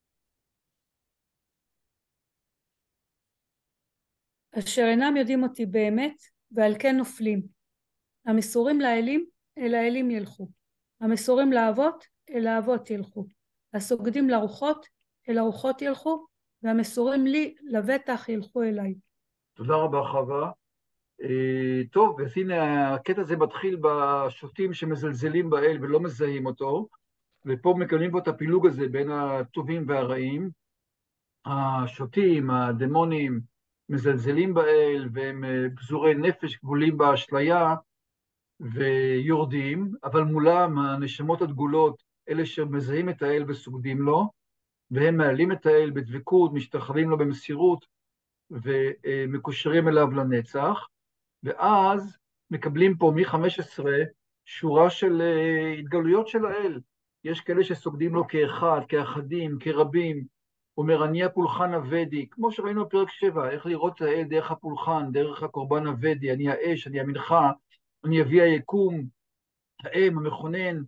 אשר אינם יודעים אותי באמת, ועל כן נופלים. המסורים לאלים, אל האלים ילכו. המסורים לאבות, אל האבות ילכו. הסוגדים לרוחות, אל הרוחות ילכו, והמסורים לי לבטח ילכו אליי. תודה רבה חווה. טוב, אז הנה הקטע הזה מתחיל בשוטים שמזלזלים באל ולא מזהים אותו, ופה מקבלים פה את הפילוג הזה בין הטובים והרעים. השוטים, הדמונים, מזלזלים באל, והם פזורי נפש, גבולים באשליה, ויורדים, אבל מולם הנשמות הדגולות, אלה שמזהים את האל וסוגדים לו, והם מעלים את האל בדבקות, משתחווים לו במסירות, ומקושרים אליו לנצח, ואז מקבלים פה מ-15 שורה של התגלויות של האל, יש כאלה שסוגדים לו כאחד, כאחדים, כרבים. הוא אומר, אני הפולחן הוודי, כמו שראינו בפרק 7, איך לראות את האל דרך הפולחן, דרך הקורבן הוודי, אני האש, אני המנחה, אני אבי היקום, האם, המכונן,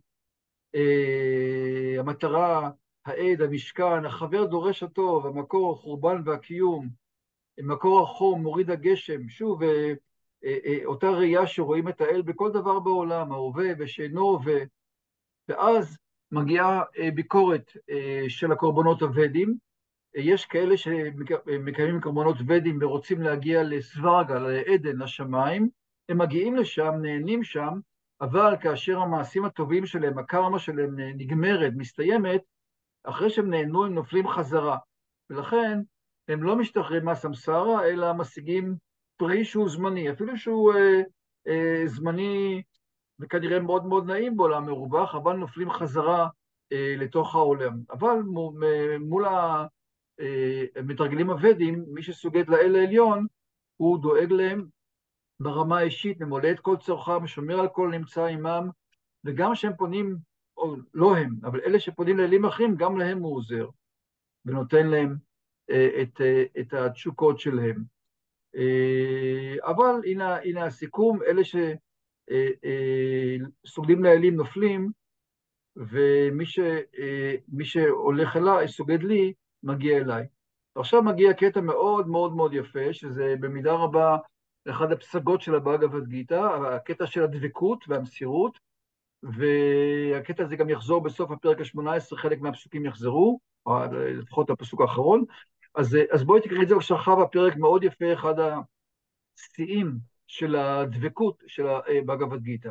המטרה, העד, המשכן, החבר דורש הטוב, המקור, החורבן והקיום, מקור החום, מוריד הגשם, שוב, אותה ראייה שרואים את האל בכל דבר בעולם, ההווה ושאינו הווה, ואז מגיעה ביקורת של הקורבנות הוודים. יש כאלה שמקיימים קורבנות ודים ורוצים להגיע לסווגה, לעדן, לשמיים, הם מגיעים לשם, נהנים שם, אבל כאשר המעשים הטובים שלהם, הקרמה שלהם נגמרת, מסתיימת, אחרי שהם נהנו הם נופלים חזרה. ולכן הם לא משתחררים מהסמסרה, אלא משיגים פרי שהוא זמני, אפילו שהוא זמני וכנראה מאוד מאוד נעים בעולם מרווח, אבל נופלים חזרה לתוך העולם. אבל מול המתרגלים הוודים, מי שסוגד לאל העליון, הוא דואג להם ברמה האישית, ממולא את כל צורכם, שומר על כל נמצא עמם, וגם שהם פונים, או לא הם, אבל אלה שפונים לאלים אחרים, גם להם הוא עוזר, ונותן להם את התשוקות שלהם. אבל הנה הסיכום, אלה שסוגדים לאלים נופלים, ומי שהולך אליי, סוגד לי, מגיע אליי. עכשיו מגיע קטע מאוד מאוד מאוד יפה, שזה במידה רבה אחד הפסגות של הבאגבד גיטה, הקטע של הדבקות והמסירות, והקטע הזה גם יחזור בסוף הפרק ה-18, חלק מהפסוקים יחזרו, או לפחות הפסוק האחרון, אז בואי תקראי את זה בבקשה חווה, פרק מאוד יפה, אחד השיאים של הדבקות של הבאגבד גיטה.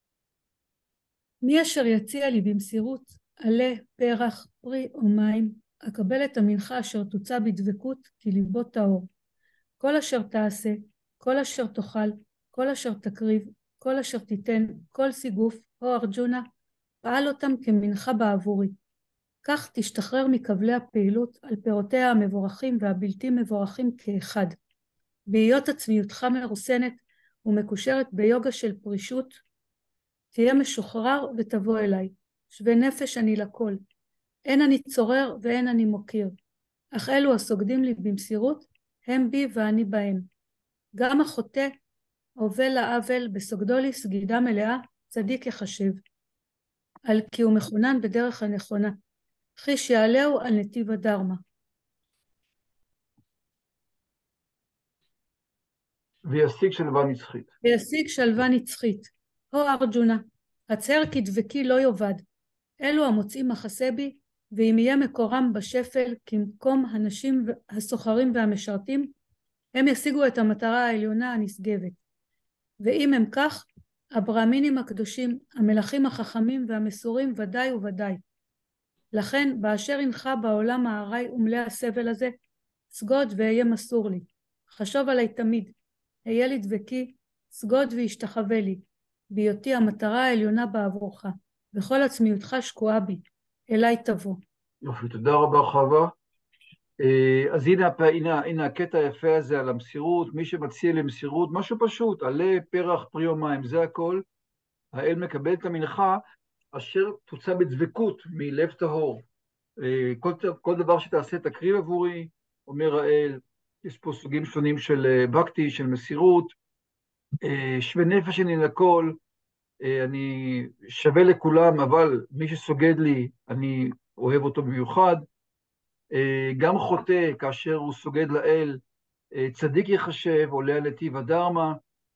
מי אשר יציע לי במסירות עלה, פרח, פרי או מים, אקבל את המנחה אשר תוצא בדבקות, כי ליבו טהור. כל אשר תעשה, כל אשר תאכל, כל אשר תקריב, כל אשר תיתן, כל סיגוף או ארג'ונה, פעל אותם כמנחה בעבורי. כך תשתחרר מכבלי הפעילות על פירותיה המבורכים והבלתי מבורכים כאחד. בהיות עצמיותך מרוסנת ומקושרת ביוגה של פרישות, תהיה משוחרר ותבוא אליי. שווה נפש אני לכל. אין אני צורר ואין אני מוקיר. אך אלו הסוגדים לי במסירות, הם בי ואני בהם. גם החוטא עובל לעוול בסוגדו לי סגידה מלאה, צדיק יחשב. על כי הוא מכונן בדרך הנכונה. חיש יעלהו על נתיב הדרמה. וישיג שלווה נצחית. וישיג שלווה נצחית. הו ארג'ונה, הצהר כי דבקי לא יאבד. אלו המוצאים מחסה בי, ואם יהיה מקורם בשפל כמקום הנשים הסוחרים והמשרתים, הם ישיגו את המטרה העליונה הנשגבת. ואם הם כך, הברהמינים הקדושים, המלכים החכמים והמסורים ודאי וודאי. לכן, באשר הנך בעולם הארעי ומלא הסבל הזה, סגוד ואהיה מסור לי. חשוב עלי תמיד, היה לי דבקי, סגוד והשתחווה לי, בהיותי המטרה העליונה בעבורך, וכל עצמיותך שקועה בי, אליי תבוא. יופי, תודה רבה חווה. אז הנה הקטע היפה הזה על המסירות, מי שמציע למסירות, משהו פשוט, עלה, פרח, פרי או מים, זה הכל. האל מקבל את המנחה אשר תוצא בדבקות מלב טהור. כל דבר שתעשה תקריב עבורי, אומר האל, יש פה סוגים שונים של בקטי, של מסירות, שווה נפש אני לכל, אני שווה לכולם, אבל מי שסוגד לי, אני אוהב אותו במיוחד. גם חוטא, כאשר הוא סוגד לאל, צדיק יחשב, עולה על נתיב הדרמה.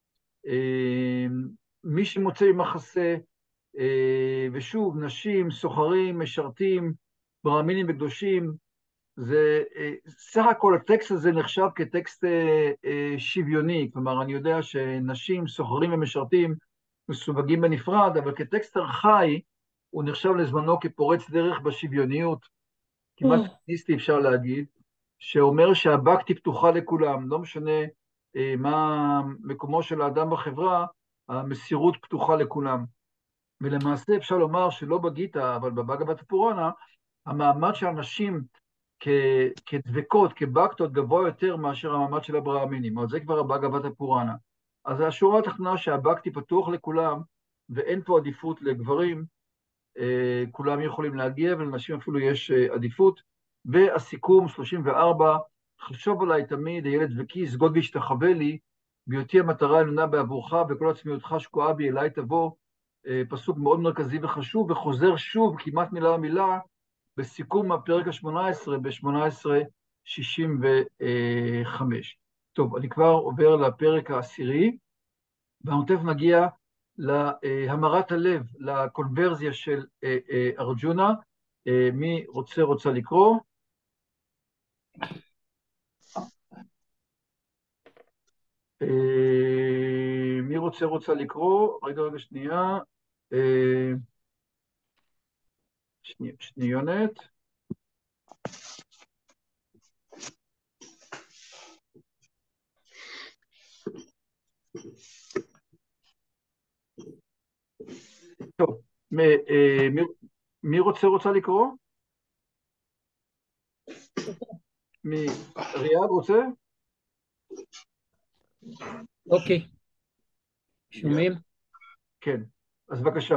מי שמוצא במחסה, ושוב, נשים, סוחרים, משרתים, ברהמינים וקדושים, זה סך הכל הטקסט הזה נחשב כטקסט שוויוני, כלומר אני יודע שנשים, סוחרים ומשרתים מסווגים בנפרד, אבל כטקסט ארכאי הוא נחשב לזמנו כפורץ דרך בשוויוניות, כמעט פמיניסטי אפשר להגיד, שאומר שהבקטי פתוחה לכולם, לא משנה מה מקומו של האדם בחברה, המסירות פתוחה לכולם. ולמעשה אפשר לומר שלא בגיטה, אבל בבאגבד פורנה, המעמד של הנשים כדבקות, כבקטות, גבוה יותר מאשר המעמד של הברהמינים, אבל זה כבר הבאגבד פורנה. אז השורה התחתונה שהבקטי פתוח לכולם, ואין פה עדיפות לגברים, כולם יכולים להגיע, ולנשים אפילו יש עדיפות. והסיכום, 34, חשוב עליי תמיד, הילד וכי, סגוד והשתחווה לי, בהיותי המטרה העליונה בעבורך, וכל עצמיותך שקועה בי אליי תבוא, פסוק מאוד מרכזי וחשוב, וחוזר שוב, כמעט מילה במילה, בסיכום הפרק ה-18, ב-1865. טוב, אני כבר עובר לפרק העשירי, ואנחנו תכף נגיע להמרת הלב, לקונברזיה של ארג'ונה. מי רוצה לקרוא? מי רוצה לקרוא? רגע, שנייה. שניונת. טוב, מי רוצה לקרוא? ריאד רוצה? אוקיי. שומעים? כן, אז בבקשה.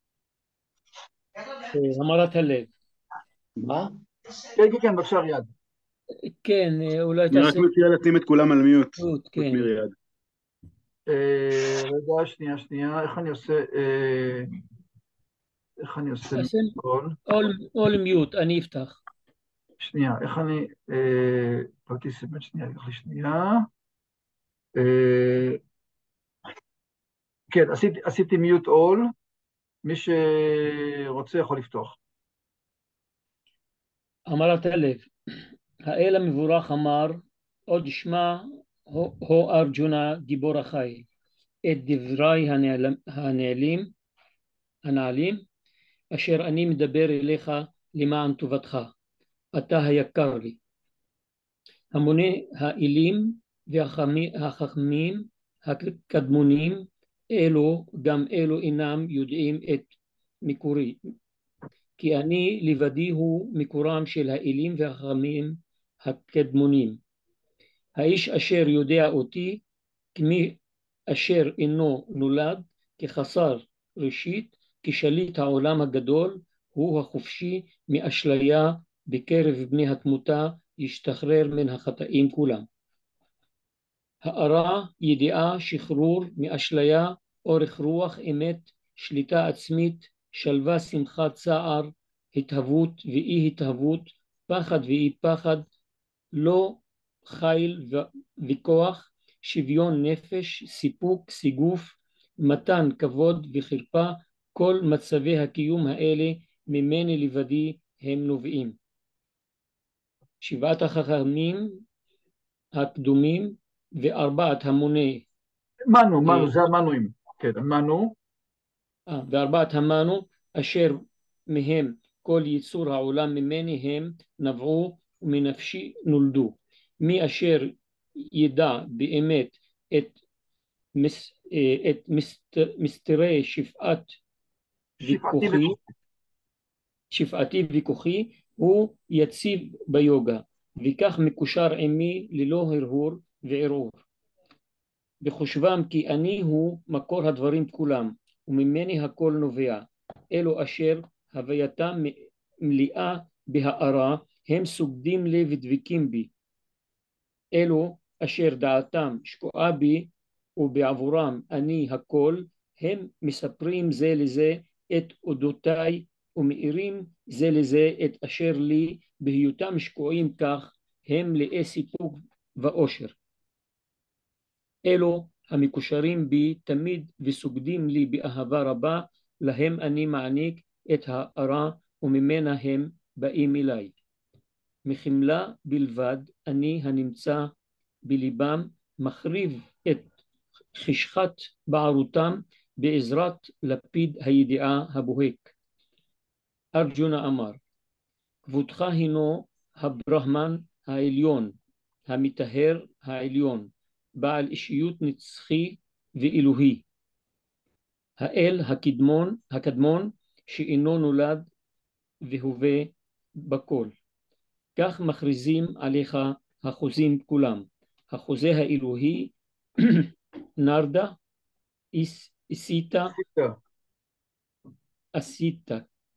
המרת הלב. מה? כן, בבקשה ריאד. כן, אולי אני רק תעשה... מציע לשים את כולם על מיוט. כן. רגע, שנייה, איך אני עושה מיקרופון? all mute, אני אפתח. שנייה, איך אני... פרטיסיפנט, שנייה, ייקח לי שנייה. כן, עשיתי מיוט אול, מי שרוצה יכול לפתוח. המרת הלב. האל המבורך אמר, עוד שמע הו ארג'ונה גיבור החי, את דברי הנעלים, אשר אני מדבר אליך למען טובתך, אתה היקר לי. המוני האלים והחכמים הקדמונים, אלו גם אלו אינם יודעים את מקורי, כי אני לבדי הוא מקורם של האלים והחכמים הקדמונים. האיש אשר יודע אותי כמי אשר אינו נולד, כחסר ראשית, כשליט העולם הגדול, הוא החופשי מאשליה בקרב בני התמותה, ישתחרר מן החטאים כולם. הארה, ידיעה, שחרור מאשליה, אורך רוח, אמת, שליטה עצמית, שלווה, שמחה, צער, התהוות ואי התהוות, פחד ואי פחד, לא חיל וכוח, שוויון נפש, סיפוק, סיגוף, מתן כבוד וחרפה, כל מצבי הקיום האלה ממני לבדי הם נובעים. שבעת החכמים הקדומים וארבעת המוני. מנו, זה המנויים. כן, מנו. וארבעת המנו אשר מהם כל יצור העולם ממני הם נבעו ומנפשי נולדו. מי אשר ידע באמת את מסתרי שפעתי וכוחי, הוא יציב ביוגה, וכך מקושר עמי ללא הרהור וערעור. בחושבם כי אני הוא מקור הדברים כולם, וממני הכל נובע. אלו אשר הווייתם מלאה בהארה, הם סוגדים לי ודבקים בי. אלו אשר דעתם שקועה בי, ובעבורם אני הכל, הם מספרים זה לזה את אודותיי, ומאירים זה לזה את אשר לי, בהיותם שקועים כך, הם מלאי סיפוק ואושר. אלו המקושרים בי תמיד וסוגדים לי באהבה רבה, להם אני מעניק את הארה, וממנה הם באים אליי. מחמלה בלבד אני הנמצא בליבם, מחריב את חשכת בערותם בעזרת לפיד הידיעה הבוהק. ארג'ונה אמר, כבודך הינו הברהמן העליון, המטהר העליון, בעל אישיות נצחי ואלוהי, האל הקדמון שאינו נולד והווה בכל. כך מכריזים עליך החוזים כולם, החוזה האלוהי נרדה, אסיתה,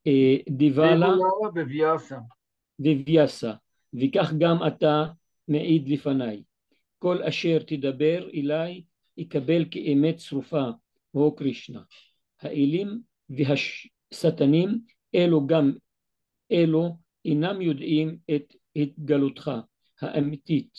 דיבלה בוויאסה. וויאסה, וכך גם אתה מעיד לפניי. כל אשר תדבר אליי יקבל כאמת צרופה, הו קרישנה. האלים והשטנים אלו גם אלו אינם יודעים את התגלותך האמיתית.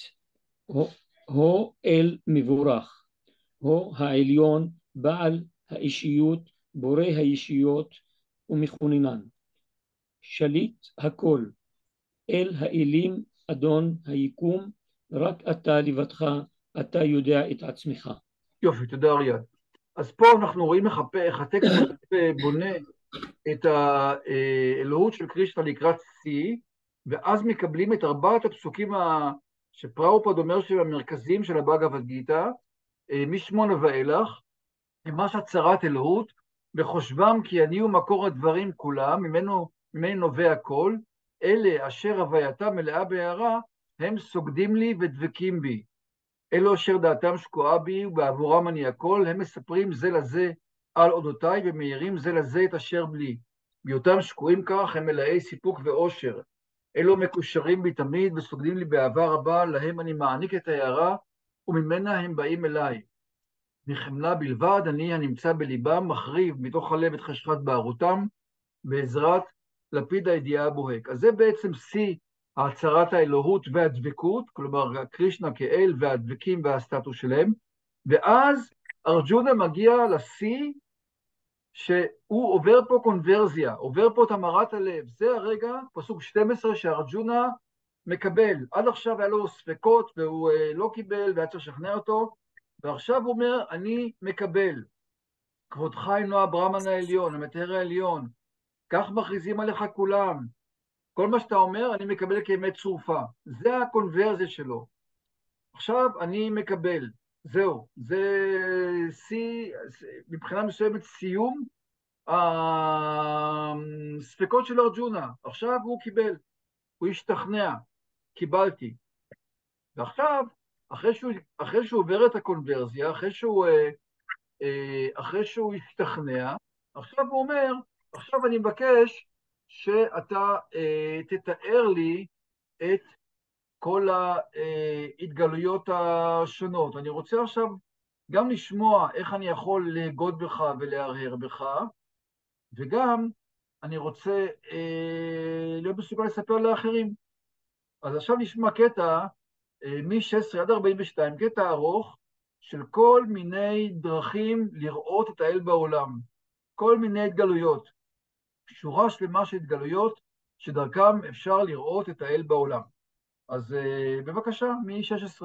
הו אל מבורך, הו העליון, בעל האישיות, בורא הישיות ומכוננן. שליט הכל, אל האלים, אדון היקום, רק אתה לבדך, אתה יודע את עצמך. יופי, תודה אריאל. אז פה אנחנו רואים איך הטקסט בונה את האלוהות של קרישנה לקראת שיא, ואז מקבלים את 4 הפסוקים שפראופד אומר שהם המרכזיים של הבאגavad גיטה, מ8 ואילך, ממש הצהרת אלוהות, בחושבם כי אני הוא מקור הדברים כולם, ממנו נובע הכל, אלה אשר הווייתם מלאה בהערה, הם סוגדים לי ודבקים בי. אלו אשר דעתם שקועה בי ובעבורם אני הכל, הם מספרים זה לזה על אודותיי ומאירים זה לזה את אשר בלי. בהיותם שקועים כך הם מלאי סיפוק ואושר. אלו מקושרים בי תמיד וסוגדים לי באהבה רבה, להם אני מעניק את ההערה וממנה הם באים אליי. מחמלה בלבד אני הנמצא בליבם מחריב מתוך הלב את חשכת בערותם בעזרת לפיד הידיעה הבוהק. אז זה בעצם שיא הצהרת האלוהות והדבקות, כלומר קרישנה כאל והדבקים והסטטוס שלהם, ואז ארג'ונה מגיע לשיא שהוא עובר פה קונברזיה, עובר פה את המרת הלב. זה הרגע, פסוק 12, שארג'ונה מקבל. עד עכשיו היה לו ספקות והוא לא קיבל והיה צריך לשכנע אותו, ועכשיו הוא אומר, אני מקבל. כבודך אינו הברהמן העליון, המטהר העליון, כך מכריזים עליך כולם. כל מה שאתה אומר, אני מקבל כאמת צרופה. זה הקונברזיה שלו. עכשיו אני מקבל. זהו. זה מבחינה מסוימת סיום הספקות של ארג'ונה. עכשיו הוא קיבל. הוא השתכנע. קיבלתי. ועכשיו, אחרי שהוא עובר את הקונברזיה, אחרי שהוא השתכנע, עכשיו הוא אומר, עכשיו אני מבקש שאתה תתאר לי את כל ההתגלויות השונות. אני רוצה עכשיו גם לשמוע איך אני יכול להגות בך ולהרהר בך, וגם אני רוצה להיות מסוגל לספר לאחרים. אז עכשיו נשמע קטע מ-16 עד 42, קטע ארוך של כל מיני דרכים לראות את האל בעולם, כל מיני התגלויות. שורה שלמה של התגלויות שדרכם אפשר לראות את האל בעולם. אז בבקשה, מ-16.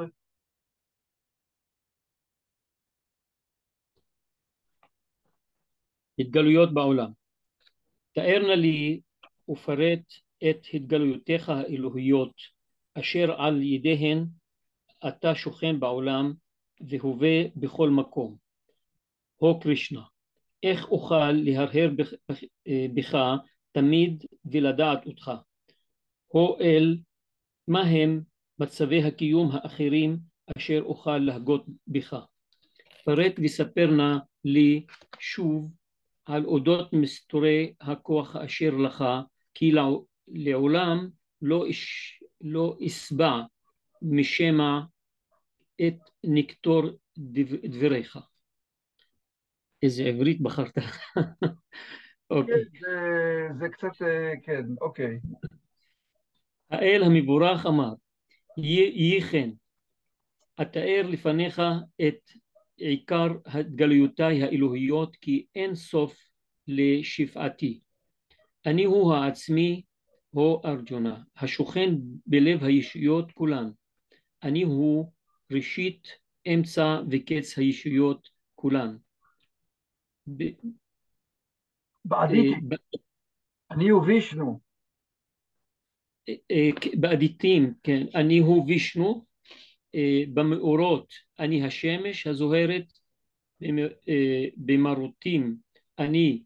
התגלויות בעולם. תאר נא לי ופרט את התגלויותיך האלוהיות, אשר על ידיהן אתה שוכן בעולם והווה בכל מקום. הו קרישנה, איך אוכל להרהר בך תמיד ולדעת אותך? הו אל, מה הם מצבי הקיום האחרים אשר אוכל להגות בך? פרט וספר נא לי שוב על אודות מסתורי הכוח האשר לך, כי לעולם לא אסבע משמע את נקטור דבריך. איזה עברית בחרת. אוקיי. זה קצת, כן, אוקיי. האל המבורך אמר, יהי כן, אתאר לפניך את עיקר התגלויותיי האלוהיות, כי אין סוף לשפעתי. אני הוא העצמי, הו ארג'ונה, השוכן בלב הישויות כולן. אני הוא ראשית, אמצע וקץ הישויות כולן. בעדיתי, אני הוא וישנו. בעדיתים, כן, אני הוא וישנו. במאורות אני השמש הזוהרת, במרוטים אני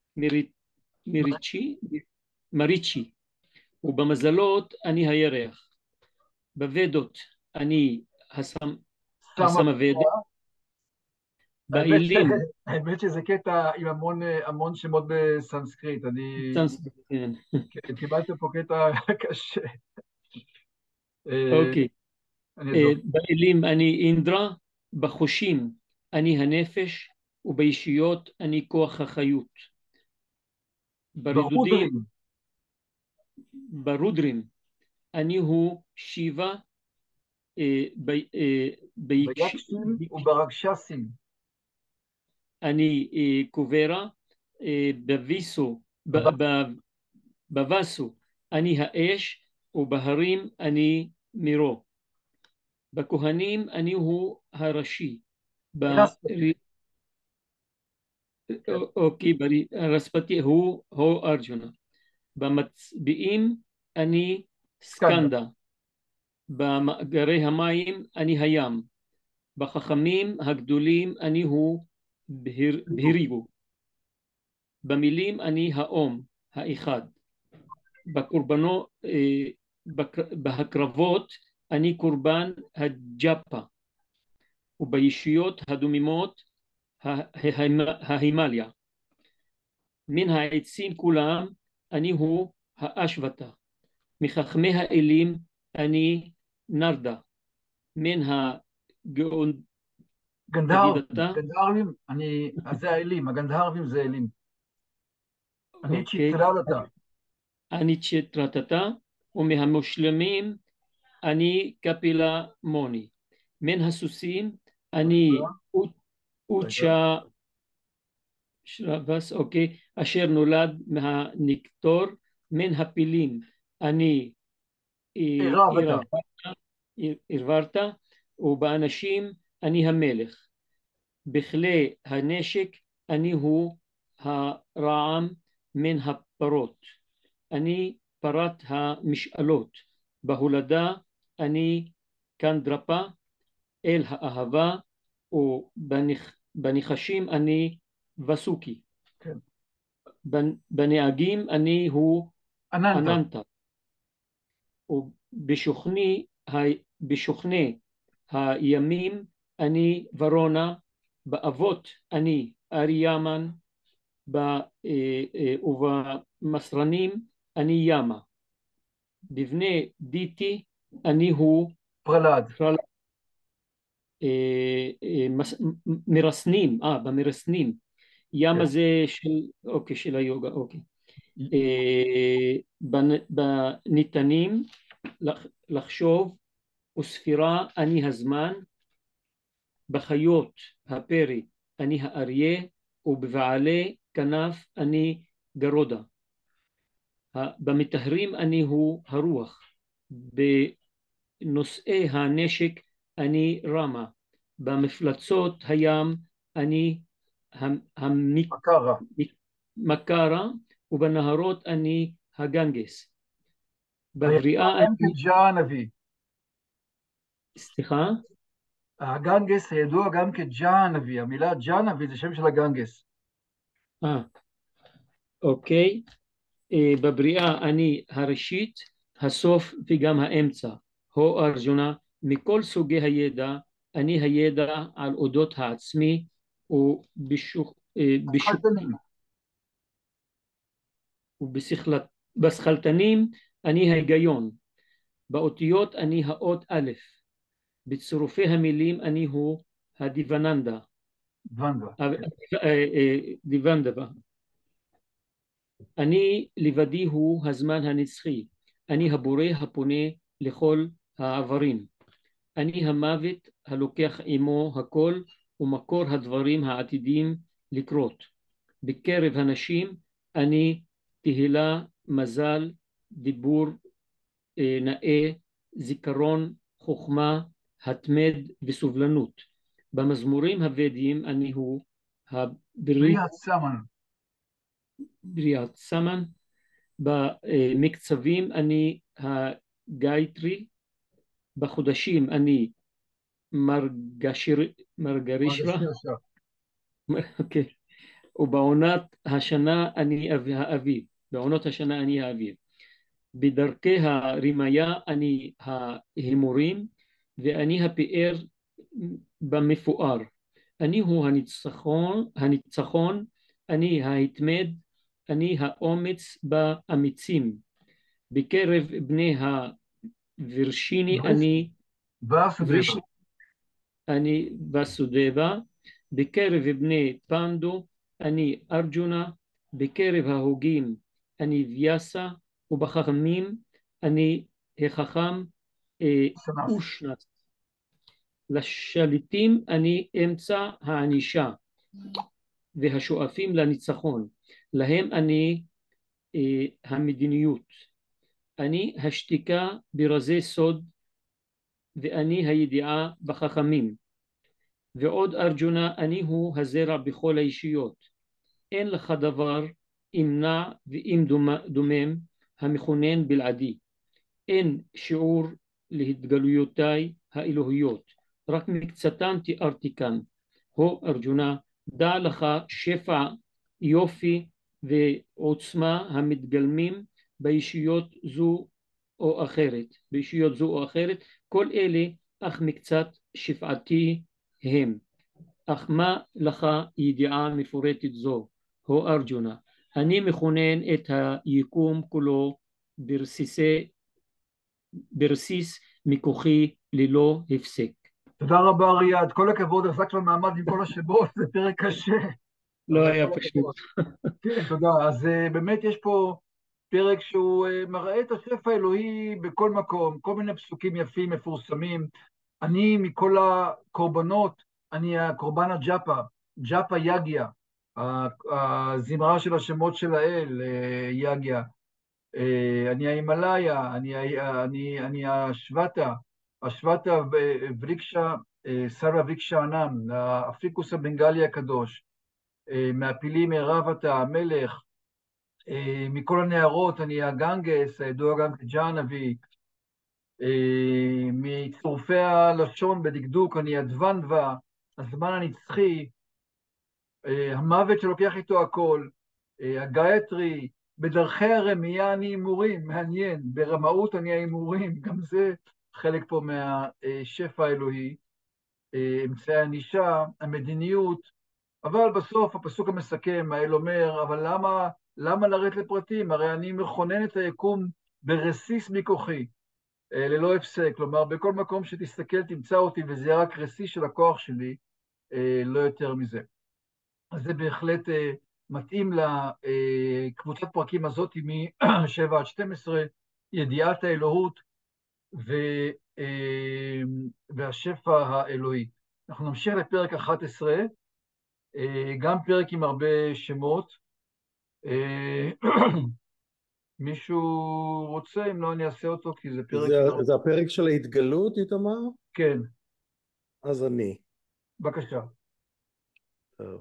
מריצ'י, ובמזלות אני הירח. בוודות אני הסמוודה, באלים, האמת שזה קטע עם המון שמות בסנסקריט, כן. קיבלת פה קטע קשה. אוקיי. אני אעזור. באלים אני אינדרה, בחושים אני הנפש, ובישויות אני כוח החיות. ברודרים. ברודרים אני הוא שיבה, ביקשים וברגשסים. אני קוברה, בווסו אני האש, ובהרים אני מירו. בכהנים אני הוא הראשי. אוקיי, ברספתי הוא ארג'ונה. במצביעים אני סקנדה. במאגרי המים אני הים. בחכמים הגדולים אני הוא בהיריגו. במילים אני האום, האחד. בהקרבות אני קורבן הג'אפה. ובישויות הדוממות ההימליה. מן העצים כולם אני הוא האשותה. מחכמי האלים אני נרדה. מן גנדהרבים, אז זה האלים, הגנדהרבים זה אלים. אני צ'יטרלתה. אני צ'יטרלתה, ומהמושלמים אני קפילה מוני. מן הסוסים אני אוצ'ה שרבס, אוקיי, אשר נולד מהנקטור. מן הפילים אני ערברתה, ובאנשים אני המלך. בכלי הנשק אני הוא הרעם. מן הפרות אני פרת המשאלות. בהולדה אני קנדרפה, אל האהבה, ובנחשים אני וסוקי. כן. בנהגים אני הוא אננטה. ובשוכני הימים אני ורונה. באבות אני אריאמן, ובמסרנים אני ימה. בבני דיטי אני הוא פרלד. מרסנים, במרסנים. ימה זה של היוגה, אוקיי. בניתנים לחשוב וספירה אני הזמן. בחיות הפרי אני האריה, ובבעלי כנף אני גרודה. במטהרים אני הוא הרוח. בנושאי הנשק אני רמה. במפלצות הים אני מקרה, ובנהרות אני הגנגס. בבריאה אני... ג'אנבי. סליחה? הגנגס הידוע גם כג'אנבי, המילה ג'אנבי זה שם של הגנגס. אוקיי. בבריאה אני הראשית, הסוף וגם האמצע. הו ארג'ונה, מכל סוגי הידע, אני הידע על אודות העצמי, ובשכלתנים אני ההיגיון. באותיות אני האות א'. בצירופי המילים אני הוא הדיווננדה. דיוונדה. אני לבדי הוא הזמן הנצחי. אני הבורא הפונה לכל העברים. אני המוות הלוקח עמו הכל, ומקור הדברים העתידים לקרות. בקרב הנשים אני תהילה, מזל, דיבור נאה, זיכרון, חוכמה, התמד וסובלנות. במזמורים הוודיים אני הוא בריאת סמן. בריאת סמן. במקצבים אני הגייטרי. בחודשים אני מרגרישרה. אוקיי. ובעונת השנה אני האביב. בעונות השנה אני האביב. בדרכי הרימיה אני ההימורים, ואני הפאר במפואר. אני הוא הניצחון, אני ההתמד, אני האומץ באמיצים. בקרב בני הוורשיני אני ואסודבה. אני וסודבה, בקרב בני פנדו אני ארג'ונה, בקרב ההוגים אני ויאסה, ובחכמים אני החכם אושנס. לשליטים אני אמצע הענישה והשואפים לניצחון, להם אני המדיניות. אני השתיקה ברזי סוד, ואני הידיעה בחכמים. ועוד ארג'ונה, אני הוא הזרע בכל האישיות. אין לך דבר אמנע ואם דומם המכונן בלעדי. אין שיעור להתגלויותיי האלוהיות, רק מקצתן תיארתי כאן. הו ארג'ונה, דע לך שפע יופי ועוצמה המתגלמים באישיות זו או אחרת, כל אלה אך מקצת שפעתי הם. אך מה לך ידיעה מפורטת זו, הו ארג'ונה? אני מכונן את היקום כולו ברסיס מכוחי ללא הפסק. תודה רבה ריאד, כל הכבוד, החזקת במעמד עם כל השמות, זה פרק קשה. לא אבל היה כל פשוט. הכבוד. כן, תודה. אז באמת יש פה פרק שהוא מראה את השפע האלוהי בכל מקום, כל מיני פסוקים יפים, מפורסמים. אני מכל הקורבנות, אני הקורבן הג'אפה, ג'אפה יגיה, הזמרה של השמות של האל, יגיה. אני ההימאליה, אני השוואטה וריקשה, סרווה ויקשה ענם, האפיקוס הבנגלי הקדוש, מהפילים רבתה, המלך, מכל הנערות, אני הגנגס, הידוע גם כג'אנבי, מצורפי הלשון בדקדוק, אני הדוונדווה, הזמן הנצחי, המוות שלוקח איתו הכל, הגייטרי, בדרכי הרמייה אני הימורים, מעניין, ברמאות אני ההימורים, גם זה חלק פה מהשפע האלוהי, אמצעי הענישה, המדיניות, אבל בסוף הפסוק המסכם, האל אומר, אבל למה לרדת לפרטים? הרי אני מכונן את היקום ברסיס מכוחי, ללא הפסק, כלומר בכל מקום שתסתכל תמצא אותי וזה רק רסיס של הכוח שלי, לא יותר מזה. אז זה בהחלט מתאים לקבוצת פרקים הזאת מ-7 עד 12, ידיעת האלוהות והשפע האלוהי. אנחנו נמשיך לפרק 11, גם פרק עם הרבה שמות. מישהו רוצה, אם לא אני אעשה אותו, כי זה פרק... זה הפרק של ההתגלות, איתמר? כן. אז אני. בבקשה. טוב.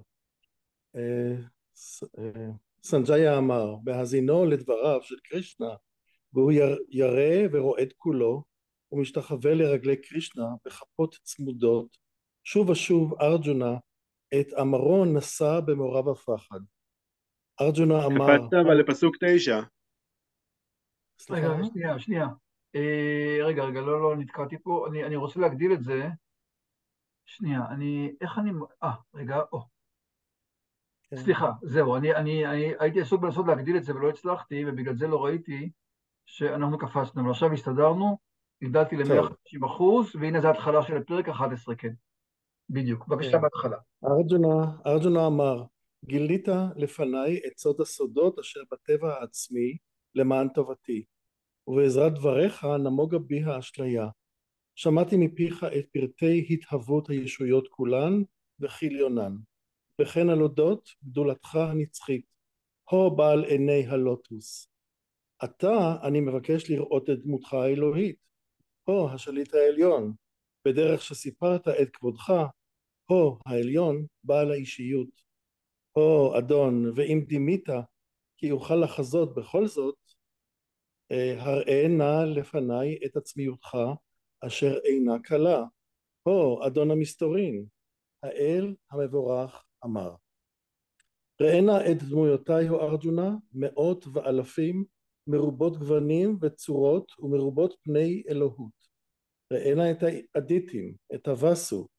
סנג'יה אמר, בהאזינו לדבריו של קרישנה, והוא ירא ורועד כולו, ומשתחווה לרגלי קרישנה בכפות צמודות, שוב ושוב ארג'ונה את אמרו נשא במוריו הפחד. ארג'ונה אמר... קפצת אבל לפסוק 9. רגע, שנייה. רגע, לא, נתקעתי פה, אני רוצה להגדיל את זה. שנייה, רגע, סליחה, זהו, אני הייתי עסוק בנסות להגדיל את זה ולא הצלחתי, ובגלל זה לא ראיתי שאנחנו קפצנו, אבל עכשיו הסתדרנו, הגדלתי ל-150%, והנה זה ההתחלה של הפרק 11, כן. בדיוק, בבקשה בהתחלה. ארג'ונה אמר, גילית לפניי את סוד הסודות אשר בטבע העצמי למען טובתי, ובעזרת דבריך נמוגה בי האשליה. שמעתי מפיך את פרטי התהוות הישויות כולן וכיליונן, וכן על אודות גדולתך הנצחית, הו בעל עיני הלוטוס. עתה אני מבקש לראות את דמותך האלוהית, הו השליט העליון, בדרך שסיפרת את כבודך, הו העליון בעל האישיות, הו אדון, ואם דימית כי אוכל לחזות בכל זאת, הראה נא לפניי את עצמיותך אשר אינה קלה, הו אדון המסתורין, האל המבורך אמר. ראה נא את דמויותיי הו ארג'ונה, מאות ואלפים, מרובות גוונים וצורות ומרובות פני אלוהות. ראה נא את האדיטים, את הווסו,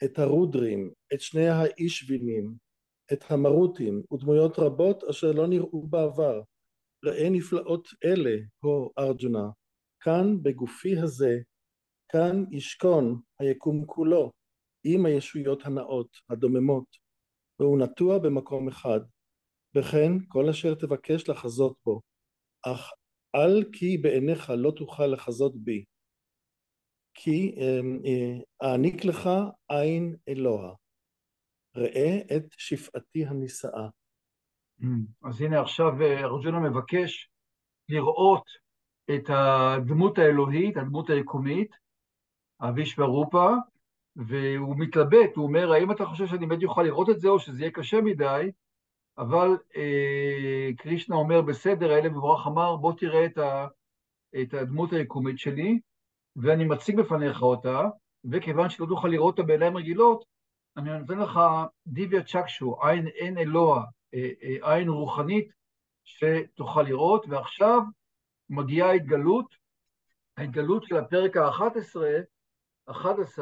את הרודרים, את שני האישבינים, את המרוטים ודמויות רבות אשר לא נראו בעבר. ראה נפלאות אלה, הו ארג'ונה, כאן בגופי הזה, כאן ישכון היקום כולו, עם הישויות הנאות, הדוממות, והוא נטוע במקום אחד, וכן כל אשר תבקש לחזות בו, אך אל כי בעיניך לא תוכל לחזות בי, כי אעניק לך עין אלוה, ראה את שפעתי הנישאה. אז הנה עכשיו ארג'ונה מבקש לראות את הדמות האלוהית, הדמות היקומית, הווישוורופה, והוא מתלבט, הוא אומר, האם אתה חושב שאני באמת יוכל לראות את זה, או שזה יהיה קשה מדי, אבל קרישנה אומר, בסדר, האלה מבורך אמר, בוא תראה את הדמות היקומית שלי, ואני מציג בפניך אותה, וכיוון שלא תוכל לראות אותה בעיניים רגילות, אני נותן לך דיוויה צ'קשו, עין אלוה, עין רוחנית, שתוכל לראות, ועכשיו מגיעה ההתגלות של הפרק ה-11,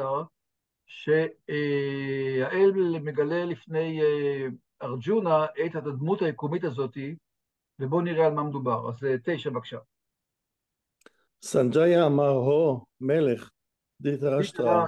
שהאל מגלה לפני ארג'ונה את הדמות היקומית הזאת, ובואו נראה על מה מדובר. אז 9 בבקשה. סנג'יה אמר, הו מלך דיטרשטרה,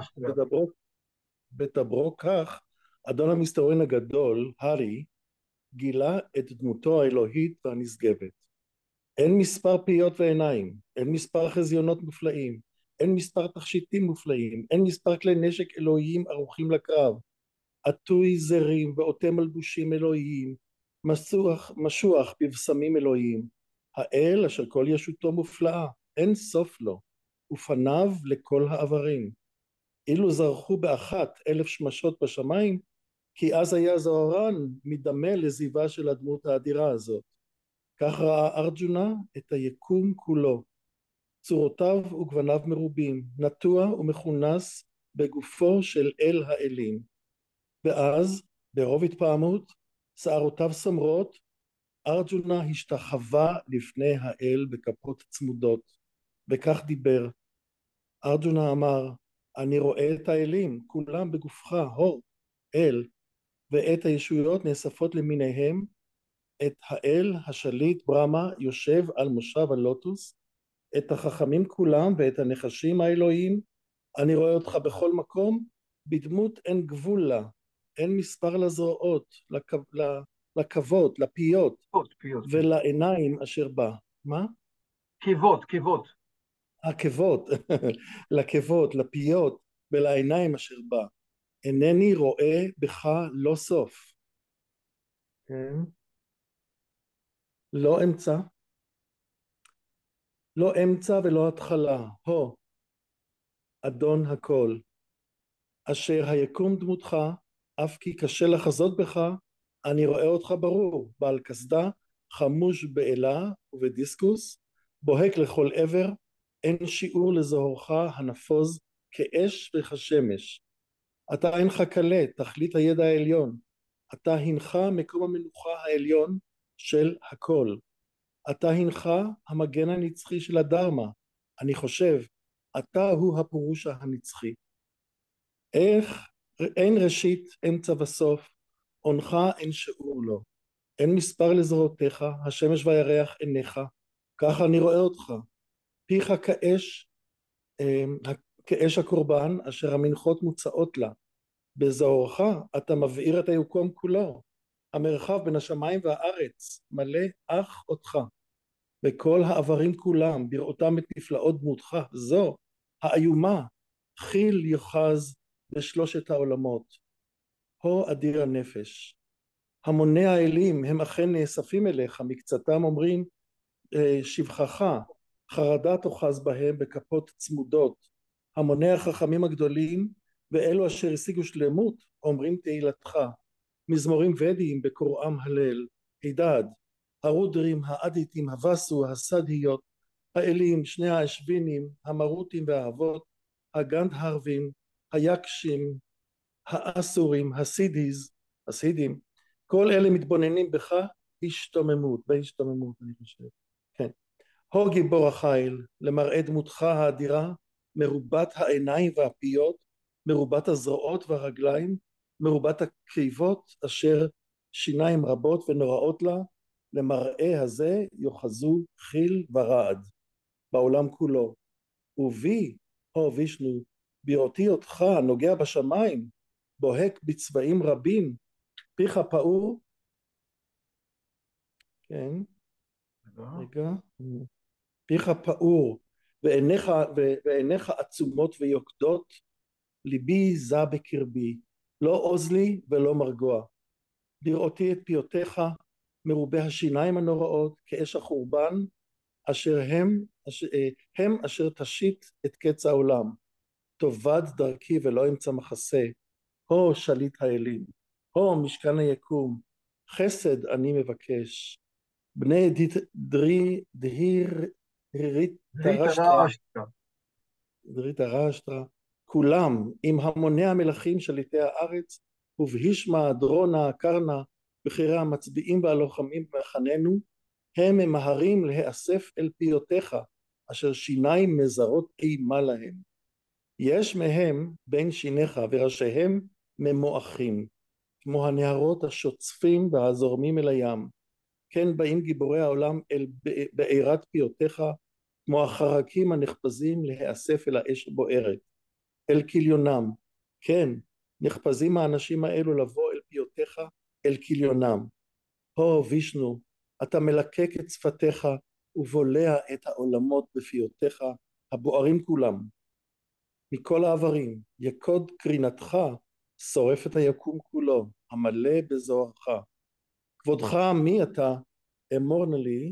בדברו כך, אדון המסתורין הגדול, הארי, גילה את דמותו האלוהית והנשגבת. אין מספר פיות ועיניים, אין מספר חזיונות מופלאים, אין מספר תכשיטים מופלאים, אין מספר כלי נשק אלוהיים ערוכים לקרב, עטוי זרים ועוטה מלבושים אלוהיים, משוח בבשמים אלוהיים, האל אשר כל ישותו מופלאה, אין סוף לו, ופניו לכל העברים. אילו זרחו באחת 1,000 שמשות בשמיים, כי אז היה זוהרן מדמה לזיווה של הדמות האדירה הזאת. כך ראה ארג'ונה את היקום כולו, צורותיו וגווניו מרובים, נטוע ומכונס בגופו של אל האלים. ואז, ברוב התפעמות, שערותיו סמרות, ארג'ונה השתחווה לפני האל בכפות צמודות, וכך דיבר. ארג'ונה אמר, אני רואה את האלים, כולם בגופך, הו, אל, ואת הישויות נאספות למיניהם, את האל השליט ברמה יושב על מושב הלוטוס, את החכמים כולם ואת הנחשים האלוהים, אני רואה אותך בכל מקום, בדמות אין גבול לה, אין מספר לזרועות, לקוות, לפיות, ולעיניים אשר בה. מה? קיבות. עקבות, לקוות, לפיות, ולעיניים אשר בה. אינני רואה בך לא סוף. כן. לא אמצע ולא התחלה, הו, אדון הכל, אשר היקום דמותך, אף כי קשה לחזות בך, אני רואה אותך ברור, בעל קסדה, חמוש באלה ובדיסקוס, בוהק לכל עבר, אין שיעור לזוהרך הנפוז כאש וכשמש. אתה אינך קלה, תכלית הידע העליון, אתה הנך מקום המנוחה העליון של הכל. אתה הנך המגן הנצחי של הדרמה, אני חושב, אתה הוא הפירוש הנצחי. אין ראשית, אמצע וסוף, עונך אין שיעור לו, אין מספר לזרועותיך, השמש והירח עיניך, ככה אני רואה אותך, פיך כאש הקורבן אשר המנחות מוצאות לה, בזוהרך אתה מבעיר את היקום כולו, המרחב בין השמיים והארץ מלא אך אותך, וכל העברים כולם בראותם את נפלאות דמותך זו האיומה, חיל יוחז בשלושת העולמות. הו אדיר הנפש, המוני האלים הם אכן נאספים אליך, מקצתם אומרים שבחך, חרדה תוחז בהם בכפות צמודות, המוני החכמים הגדולים ואלו אשר השיגו שלמות אומרים תהילתך, מזמורים ודיים בקוראם הלל, הידד, הרודרים, האדיתים, הווסו, הסדהיות, האלים, שני האשבינים, המרוטים והאהבות, הגנדהרבים, היקשים, האסורים, הסידים, כל אלה מתבוננים בך בהשתוממות, אני חושב. כן. הו גיבור החיל, למראה דמותך האדירה, מרובת העיניים והפיות, מרובת הזרועות והרגליים, מרובת הקיבות, אשר שיניים רבות ונוראות לה, למראה הזה יוחזו חיל ורעד בעולם כולו. ובי, הו וישנו, בראותי אותך נוגע בשמיים, בוהק בצבעים רבים, פיך פעור, כן, רגע, פיך פעור, ועיניך עצומות ויוקדות, ליבי זע בקרבי, לא עוז לי ולא מרגוע. בראותי את פיותיך, מרובי השיניים הנוראות, כאש החורבן, הם אשר תשית את קץ העולם. תאבד דרכי ולא אמצא מחסה, הו שליט האלים, הו משכן היקום, חסד אני מבקש. בני דרית הרשתרה, כולם עם המוני המלכים שליטי הארץ, ובהישמע דרונה קרנה, בחירי המצביעים והלוחמים במחננו, הם ממהרים להיאסף אל פיותיך, אשר שיניים מזרות אימה להם. יש מהם בין שיניך וראשיהם ממועכים, כמו הנהרות השוצפים והזורמים אל הים. כן באים גיבורי העולם אל בעירת פיותיך, כמו החרקים הנחפזים להיאסף אל האש הבוערת, אל כליונם. כן, נחפזים האנשים האלו לבוא אל פיותיך, אל כליונם. הו וישנו, אתה מלקק את שפתיך ובולע את העולמות בפיותיך הבוערים כולם. מכל העברים, יקוד קרינתך, שורף את היקום כולו, המלא בזוהרך. כבודך מי אתה, אמורנה לי,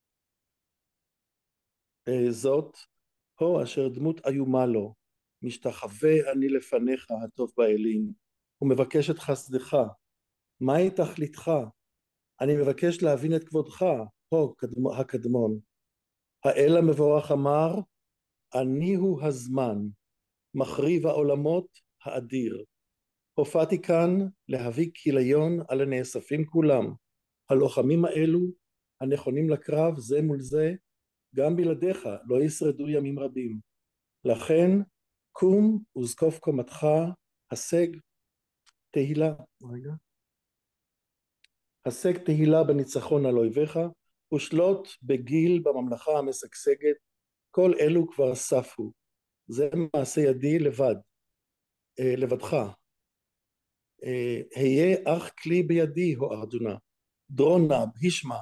זאת, הו אשר דמות איומה לו, משתחווה אני לפניך הטוב באלים, ומבקש את חסדך. מהי תכליתך? אני מבקש להבין את כבודך, הו הקדמון. האל המבורך אמר, אני הוא הזמן, מחריב העולמות האדיר. הופעתי כאן להביא כיליון על הנאספים כולם, הלוחמים האלו הנכונים לקרב זה מול זה, גם בלעדיך לא ישרדו ימים רבים. לכן קום וזקוף קומתך, השג תהילה, השג תהילה בניצחון על אויביך, ושלוט בגיל בממלכה המשגשגת, כל אלו כבר ספו. זה מעשה ידי לבדך. היה אך כלי בידי, הו ארג'ונה. דרונה, בהישמע,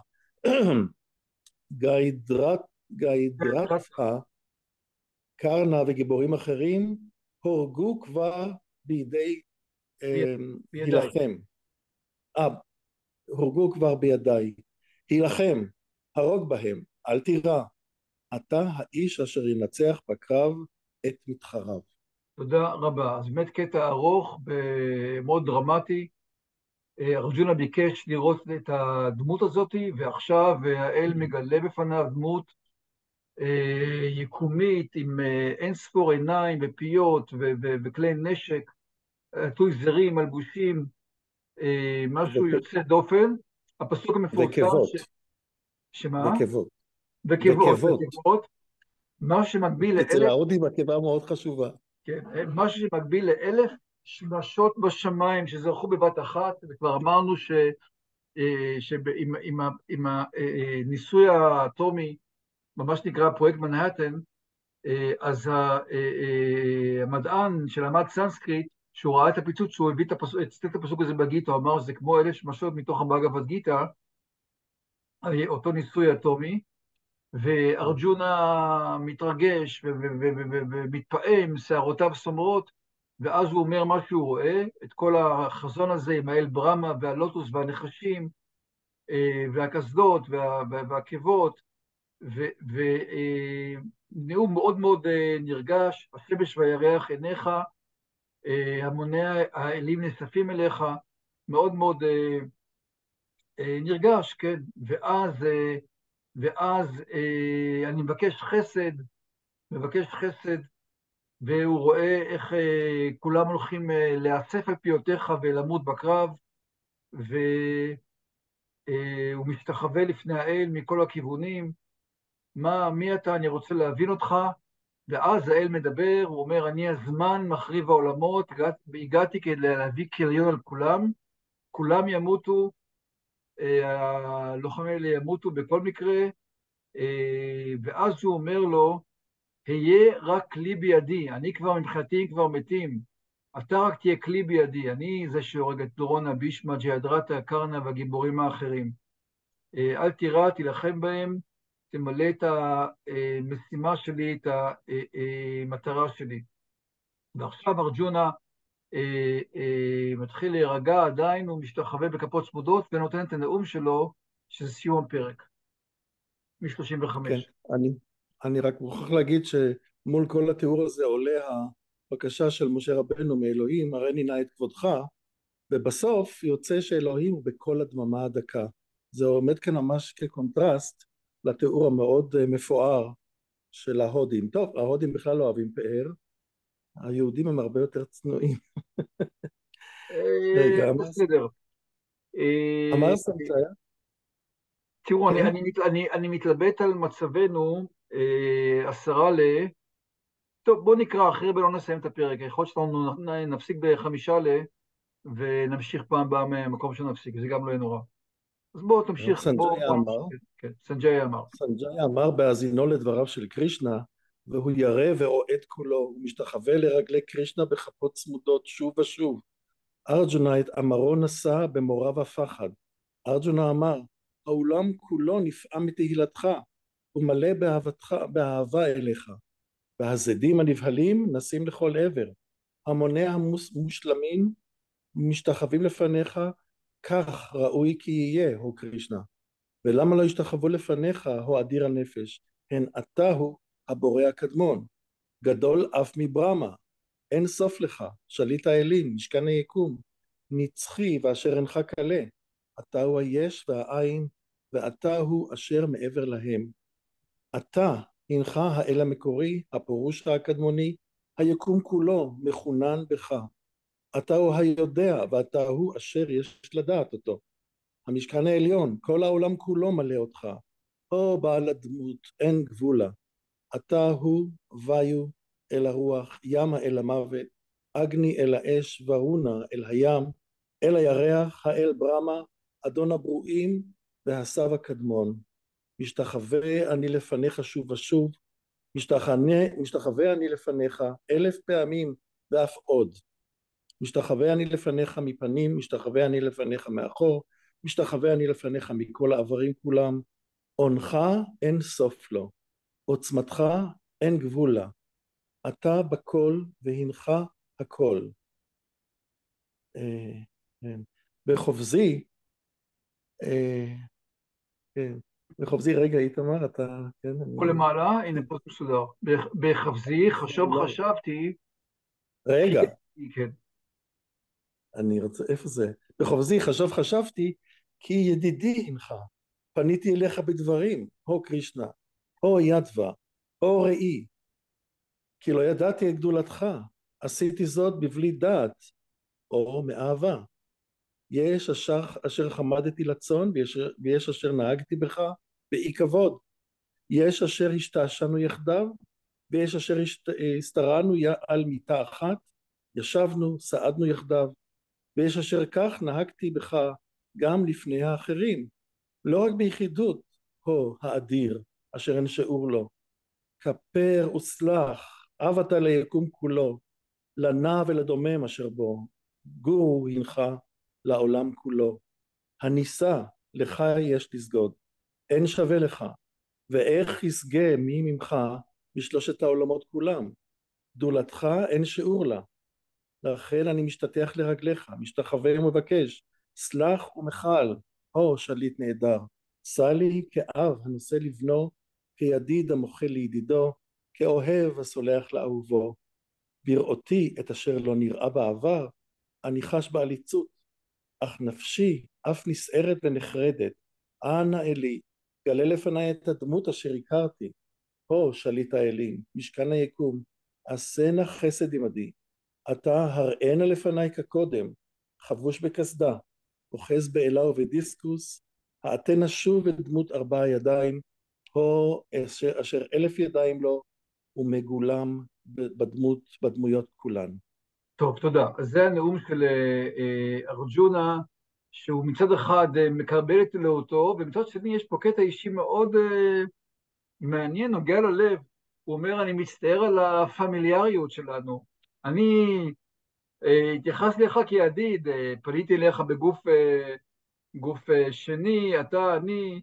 גיידרתך, קרנה וגיבורים אחרים, הורגו כבר בידי הילחם. הורגו כבר בידיי. הילחם, הרוג בהם, אל תירא. אתה האיש אשר ינצח בקרב את מתחריו. תודה רבה. אז באמת קטע ארוך ומאוד דרמטי. ארג'ונה ביקש לראות את הדמות הזאת, ועכשיו האל מגלה בפניו דמות יקומית עם אין ספור עיניים ופיות וכלי נשק, עטוי זרים, מלבושים, משהו יוצא דופן. הפסוק המפורסם שמה? וכבות. וכבות. מה שמקביל אצל ההודים הכבה מאוד חשובה. כן, משהו שמקביל ל1,000 שמשות בשמיים שזרחו בבת אחת, וכבר אמרנו שעם הניסוי האטומי, ממש נקרא פרויקט מנהטן, אז המדען שלמד סנסקריט, שהוא ראה את הפיצוץ, שהוא הביא את הפסוק הזה בגיטה, הוא אמר שזה כמו 1,000 שמשות מתוך הבאגבד גיטה, אותו ניסוי אטומי, וארג'ונה מתרגש ומתפעם, שערותיו סומרות, ואז הוא אומר מה שהוא רואה, את כל החזון הזה עם האל ברמה והלוטוס והנחשים, והקסדות והעקבות, ונאום מאוד מאוד נרגש, השמש וירח עיניך, המוני האלים נאספים אליך, מאוד מאוד נרגש, כן, ואז אני מבקש חסד, והוא רואה איך כולם הולכים להיאסף על פיותיך ולמות בקרב, והוא משתחווה לפני האל מכל הכיוונים. מי אתה? אני רוצה להבין אותך. ואז האל מדבר, הוא אומר, אני הזמן מחריב העולמות, הגעתי כדי להביא קריון על כולם, כולם ימותו, הלוחמים האלה ימותו בכל מקרה, ואז הוא אומר לו, היה רק כלי בידי, אני כבר מבחינתי כבר מתים, אתה רק תהיה כלי בידי, אני זה שהורג את דורונה, בישמה, ג'יאדרטה, קרנה והגיבורים האחרים. אל תירא, תילחם בהם, תמלא את המשימה שלי, את המטרה שלי. ועכשיו ארג'ונה מתחיל להירגע, עדיין הוא משתחווה בכפות צמודות ונותן את הנאום שלו, שזה סיום הפרק, מ-35. כן, אני רק מוכרח להגיד שמול כל התיאור הזה עולה הבקשה של משה רבנו מאלוהים, הראני נא את כבודך, ובסוף יוצא שאלוהים הוא בכל הדממה הדקה. זה עומד כאן ממש כקונטרסט לתיאור המאוד מפואר של ההודים. טוב, ההודים בכלל לא אוהבים פאר, היהודים הם הרבה יותר צנועים. רגע, בסדר. אמר סנג'איה? תראו, כן? אני מתלבט על מצבנו, 10 טוב, בואו נקרא, אחרי לא נסיים את הפרק, יכול להיות שאנחנו נפסיק ב5 ונמשיך פעם הבאה מהמקום שנפסיק, זה גם לא יהיה נורא. אז בואו תמשיך. סנג'איה אמר, כן, סנג'איה אמר. סנג'איה אמר בהאזינו לדבריו של קרישנה, והוא ירא ואוהד כולו, הוא משתחווה לרגלי קרישנה בכפות צמודות שוב ושוב. ארג'ונה את אמרו נשא במוריו הפחד. ארג'ונה אמר, העולם כולו נפעם מתהילתך, ומלא באהבה אליך. והזדים הנבהלים נסים לכל עבר. המוני המושלמים משתחווים לפניך, כך ראוי כי יהיה, הו קרישנה. ולמה לא השתחוו לפניך, הו אדיר הנפש? הן אתה הוא הבורא הקדמון, גדול אף מברמה, אין סוף לך, שליט האלים, משכן היקום, נצחי ואשר אינך קלה, אתה הוא היש והעין, ואתה הוא אשר מעבר להם. אתה הנך האל המקורי, הפורוש הקדמוני, היקום כולו מחונן בך. אתה הוא היודע, ואתה הוא אשר יש לדעת אותו. המשכן העליון, כל העולם כולו מלא אותך. או בעל הדמות, אין גבולה. אתה הוא ויו אל הרוח, ימה אל המוות, אגני אל האש, ורונה אל הים, אל הירח, האל ברמה, אדון הברואים והסב הקדמון. משתחווה אני לפניך שוב ושוב, משתחווה אני לפניך 1000 פעמים ואף עוד. משתחווה אני לפניך מפנים, משתחווה אני לפניך מאחור, משתחווה אני לפניך מכל העברים כולם. עונך אין סוף לו, עוצמתך אין גבול לה, אתה בכל והנך הכל. בחובזי, בחובזי, רגע איתמר, אתה, כן? פה למעלה, הנה פה מסודר. בחבזי, חשבתי... רגע. כן. אני רוצה, איפה זה? בחובזי, חשבתי, כי ידידי הנך, פניתי אליך בדברים, הו קרישנה, הו ידווה, הו ראי, כי לא ידעתי את גדולתך, עשיתי זאת בבלי דעת, או מאהבה. יש אשר חמדתי לצון, ויש אשר נהגתי בך באי כבוד. יש אשר השתעשענו יחדיו, ויש אשר הסתרענו על מיטה אחת, ישבנו, סעדנו יחדיו, ויש אשר כך נהגתי בך גם לפני האחרים, לא רק ביחידות, הו האדיר, אשר אין שיעור לו. כפר וסלח, אב אתה ליקום כולו, לנע ולדומם אשר בו, גור הנך לעולם כולו. הניסה, לך יש לסגוד, אין שווה לך, ואיך יסגה מי ממך בשלושת העולמות כולם. גדולתך אין שיעור לה. לכן אני משתטח לרגליך, משתחווה ומבקש, סלח ומחל, הו שליט נהדר. סע לי כאב הנושא לבנו, כידיד המוחל לידידו, כאוהב הסולח לאהובו. בראותי את אשר לא נראה בעבר, אני חש בעליצות, אך נפשי אף נסערת ונחרדת. אנא אלי, גלה לפני את הדמות אשר הכרתי. הו שליט האלים, משכן היקום, עשה נא חסד עמדי. אתה הראנה לפני כקודם, חבוש בקסדה, אוחז באלה ובדיסקוס, העטה נא שוב את דמות 4 ידיים, הו אשר 1000 ידיים לו, ומגולם בדמויות כולן. טוב, תודה. אז זה הנאום של ארג'ונה, שהוא מצד אחד מקבל את אלוהותו, ומצד שני יש פה קטע אישי מאוד מעניין, נוגע ללב. הוא אומר, אני מצטער על הפמיליאריות שלנו. אני התייחסתי לך כידיד, פניתי אליך בגוף שני, אתה, אני,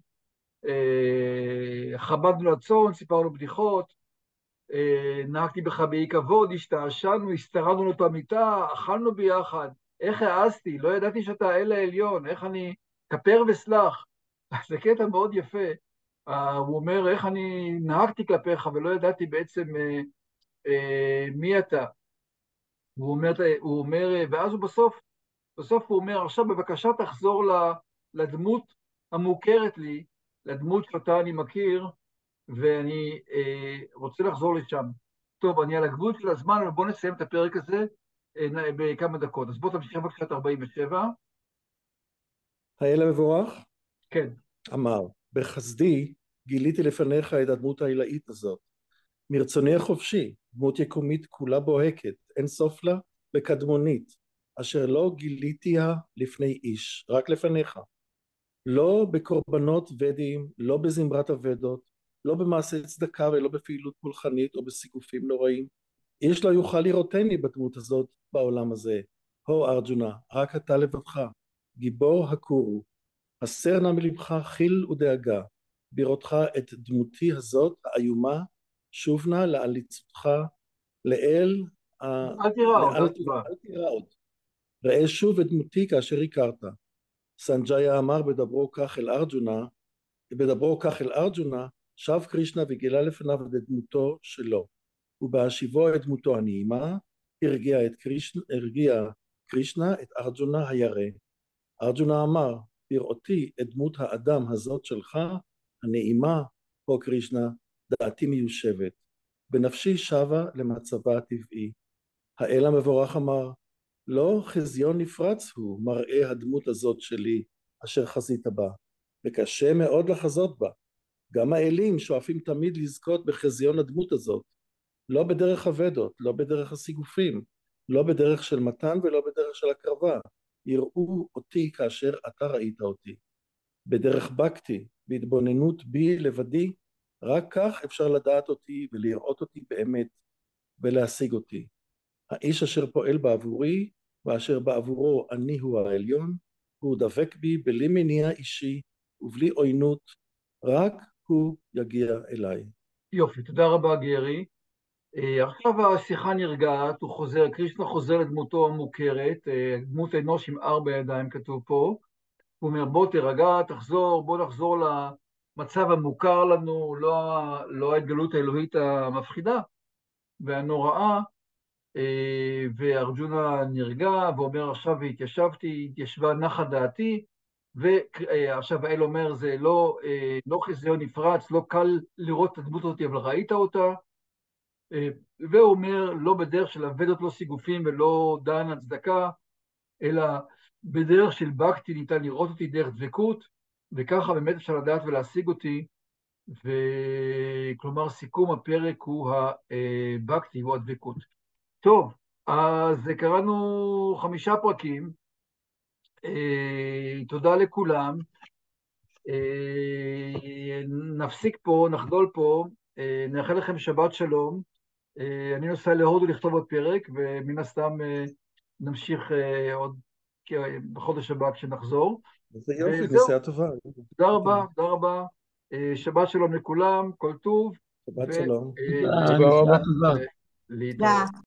חבדנו לצון, סיפרנו בדיחות, נהגתי בך באי כבוד, השתעשענו, הסתרנו לו את המיטה, אכלנו ביחד, איך העזתי, לא ידעתי שאתה האל העליון, איך אני כפר וסלח. זה קטע מאוד יפה. הוא אומר, איך אני נהגתי כלפיך ולא ידעתי בעצם מי אתה. הוא אומר, ואז בסוף הוא אומר, עכשיו בבקשה תחזור לדמות המוכרת לי, לדמות שאותה אני מכיר, ואני רוצה לחזור לשם. טוב, אני על הגבול של הזמן, אבל בואו נסיים את הפרק הזה בכמה דקות. אז בואו תמשיך בבקשה את 47. האל המבורך? כן. אמר, בחסדי גיליתי לפניך את הדמות העילאית הזאת. מרצוני החופשי, דמות יקומית כולה בוהקת, אין סוף לה וקדמונית, אשר לא גיליתיה לפני איש, רק לפניך. לא בקורבנות ודיים, לא בזמרת אבדות, לא במעשה צדקה ולא בפעילות פולחנית או בסיגופים נוראים. איש לא יוכל לראותני בדמות הזאת בעולם הזה. הו ארג'ונה, רק אתה לבדך, גיבור הכורו. הסר נא מלבך חיל ודאגה, בראותך את דמותי הזאת האיומה, שוב נא לעליצותך לאל אל תירא עוד, אל תירא. אל תירא עוד. ראה שוב את דמותי כאשר הכרת. סנג'יה אמר בדברו כך אל ארג'ונה, שב קרישנה וגילה לפניו את דמותו שלו, ובהשיבו את דמותו הנעימה, הרגיע קרישנה את ארג'ונה הירא. ארג'ונה אמר, בראותי את דמות האדם הזאת שלך, הנעימה, הו קרישנה, דעתי מיושבת, בנפשי שבה למצבה הטבעי. האל המבורך אמר, לא חזיון נפרץ הוא מראה הדמות הזאת שלי אשר חזית בה, וקשה מאוד לחזות בה. גם האלים שואפים תמיד לזכות בחזיון הדמות הזאת, לא בדרך אבדות, לא בדרך הסיגופים, לא בדרך של מתן ולא בדרך של הקרבה. יראו אותי כאשר אתה ראית אותי. בדרך בקטי, בהתבוננות בי לבדי, רק כך אפשר לדעת אותי ולראות אותי באמת ולהשיג אותי. האיש אשר פועל בעבורי ואשר בעבורו אני הוא העליון, הוא דבק בי בלי מניע אישי ובלי עוינות, רק הוא יגיע אליי. יופי, תודה רבה גרי. עכשיו השיחה נרגעת, הוא חוזר, קרישנה חוזר לדמותו המוכרת, דמות אנוש עם 4 ידיים כתוב פה, הוא אומר בוא תרגע, בוא נחזור למצב המוכר לנו, לא ההתגלות האלוהית המפחידה והנוראה, וארג'ונה נרגע ואומר עכשיו התיישבה נחה דעתי, ועכשיו האל אומר זה לא חזיון נפרץ, לא קל לראות את הדמות הזאת אבל ראית אותה, והוא אומר לא בדרך של אבדות, לא סיגופים ולא דן הצדקה, אלא בדרך של בקטי ניתן לראות אותי דרך דבקות, וככה באמת אפשר לדעת ולהשיג אותי, וכלומר סיכום הפרק הוא הבקטי, הוא הדבקות. טוב, אז קראנו 5 פרקים, תודה לכולם, נפסיק פה, נחדול פה, נאחל לכם שבת שלום, אני נוסע להודו לכתוב בפרק, ומן הסתם נמשיך עוד בחודש הבא כשנחזור. זה יופי, נסיעה טובה. תודה רבה, שבת שלום לכולם, כל טוב. שבת שלום. תודה רבה. להתראות.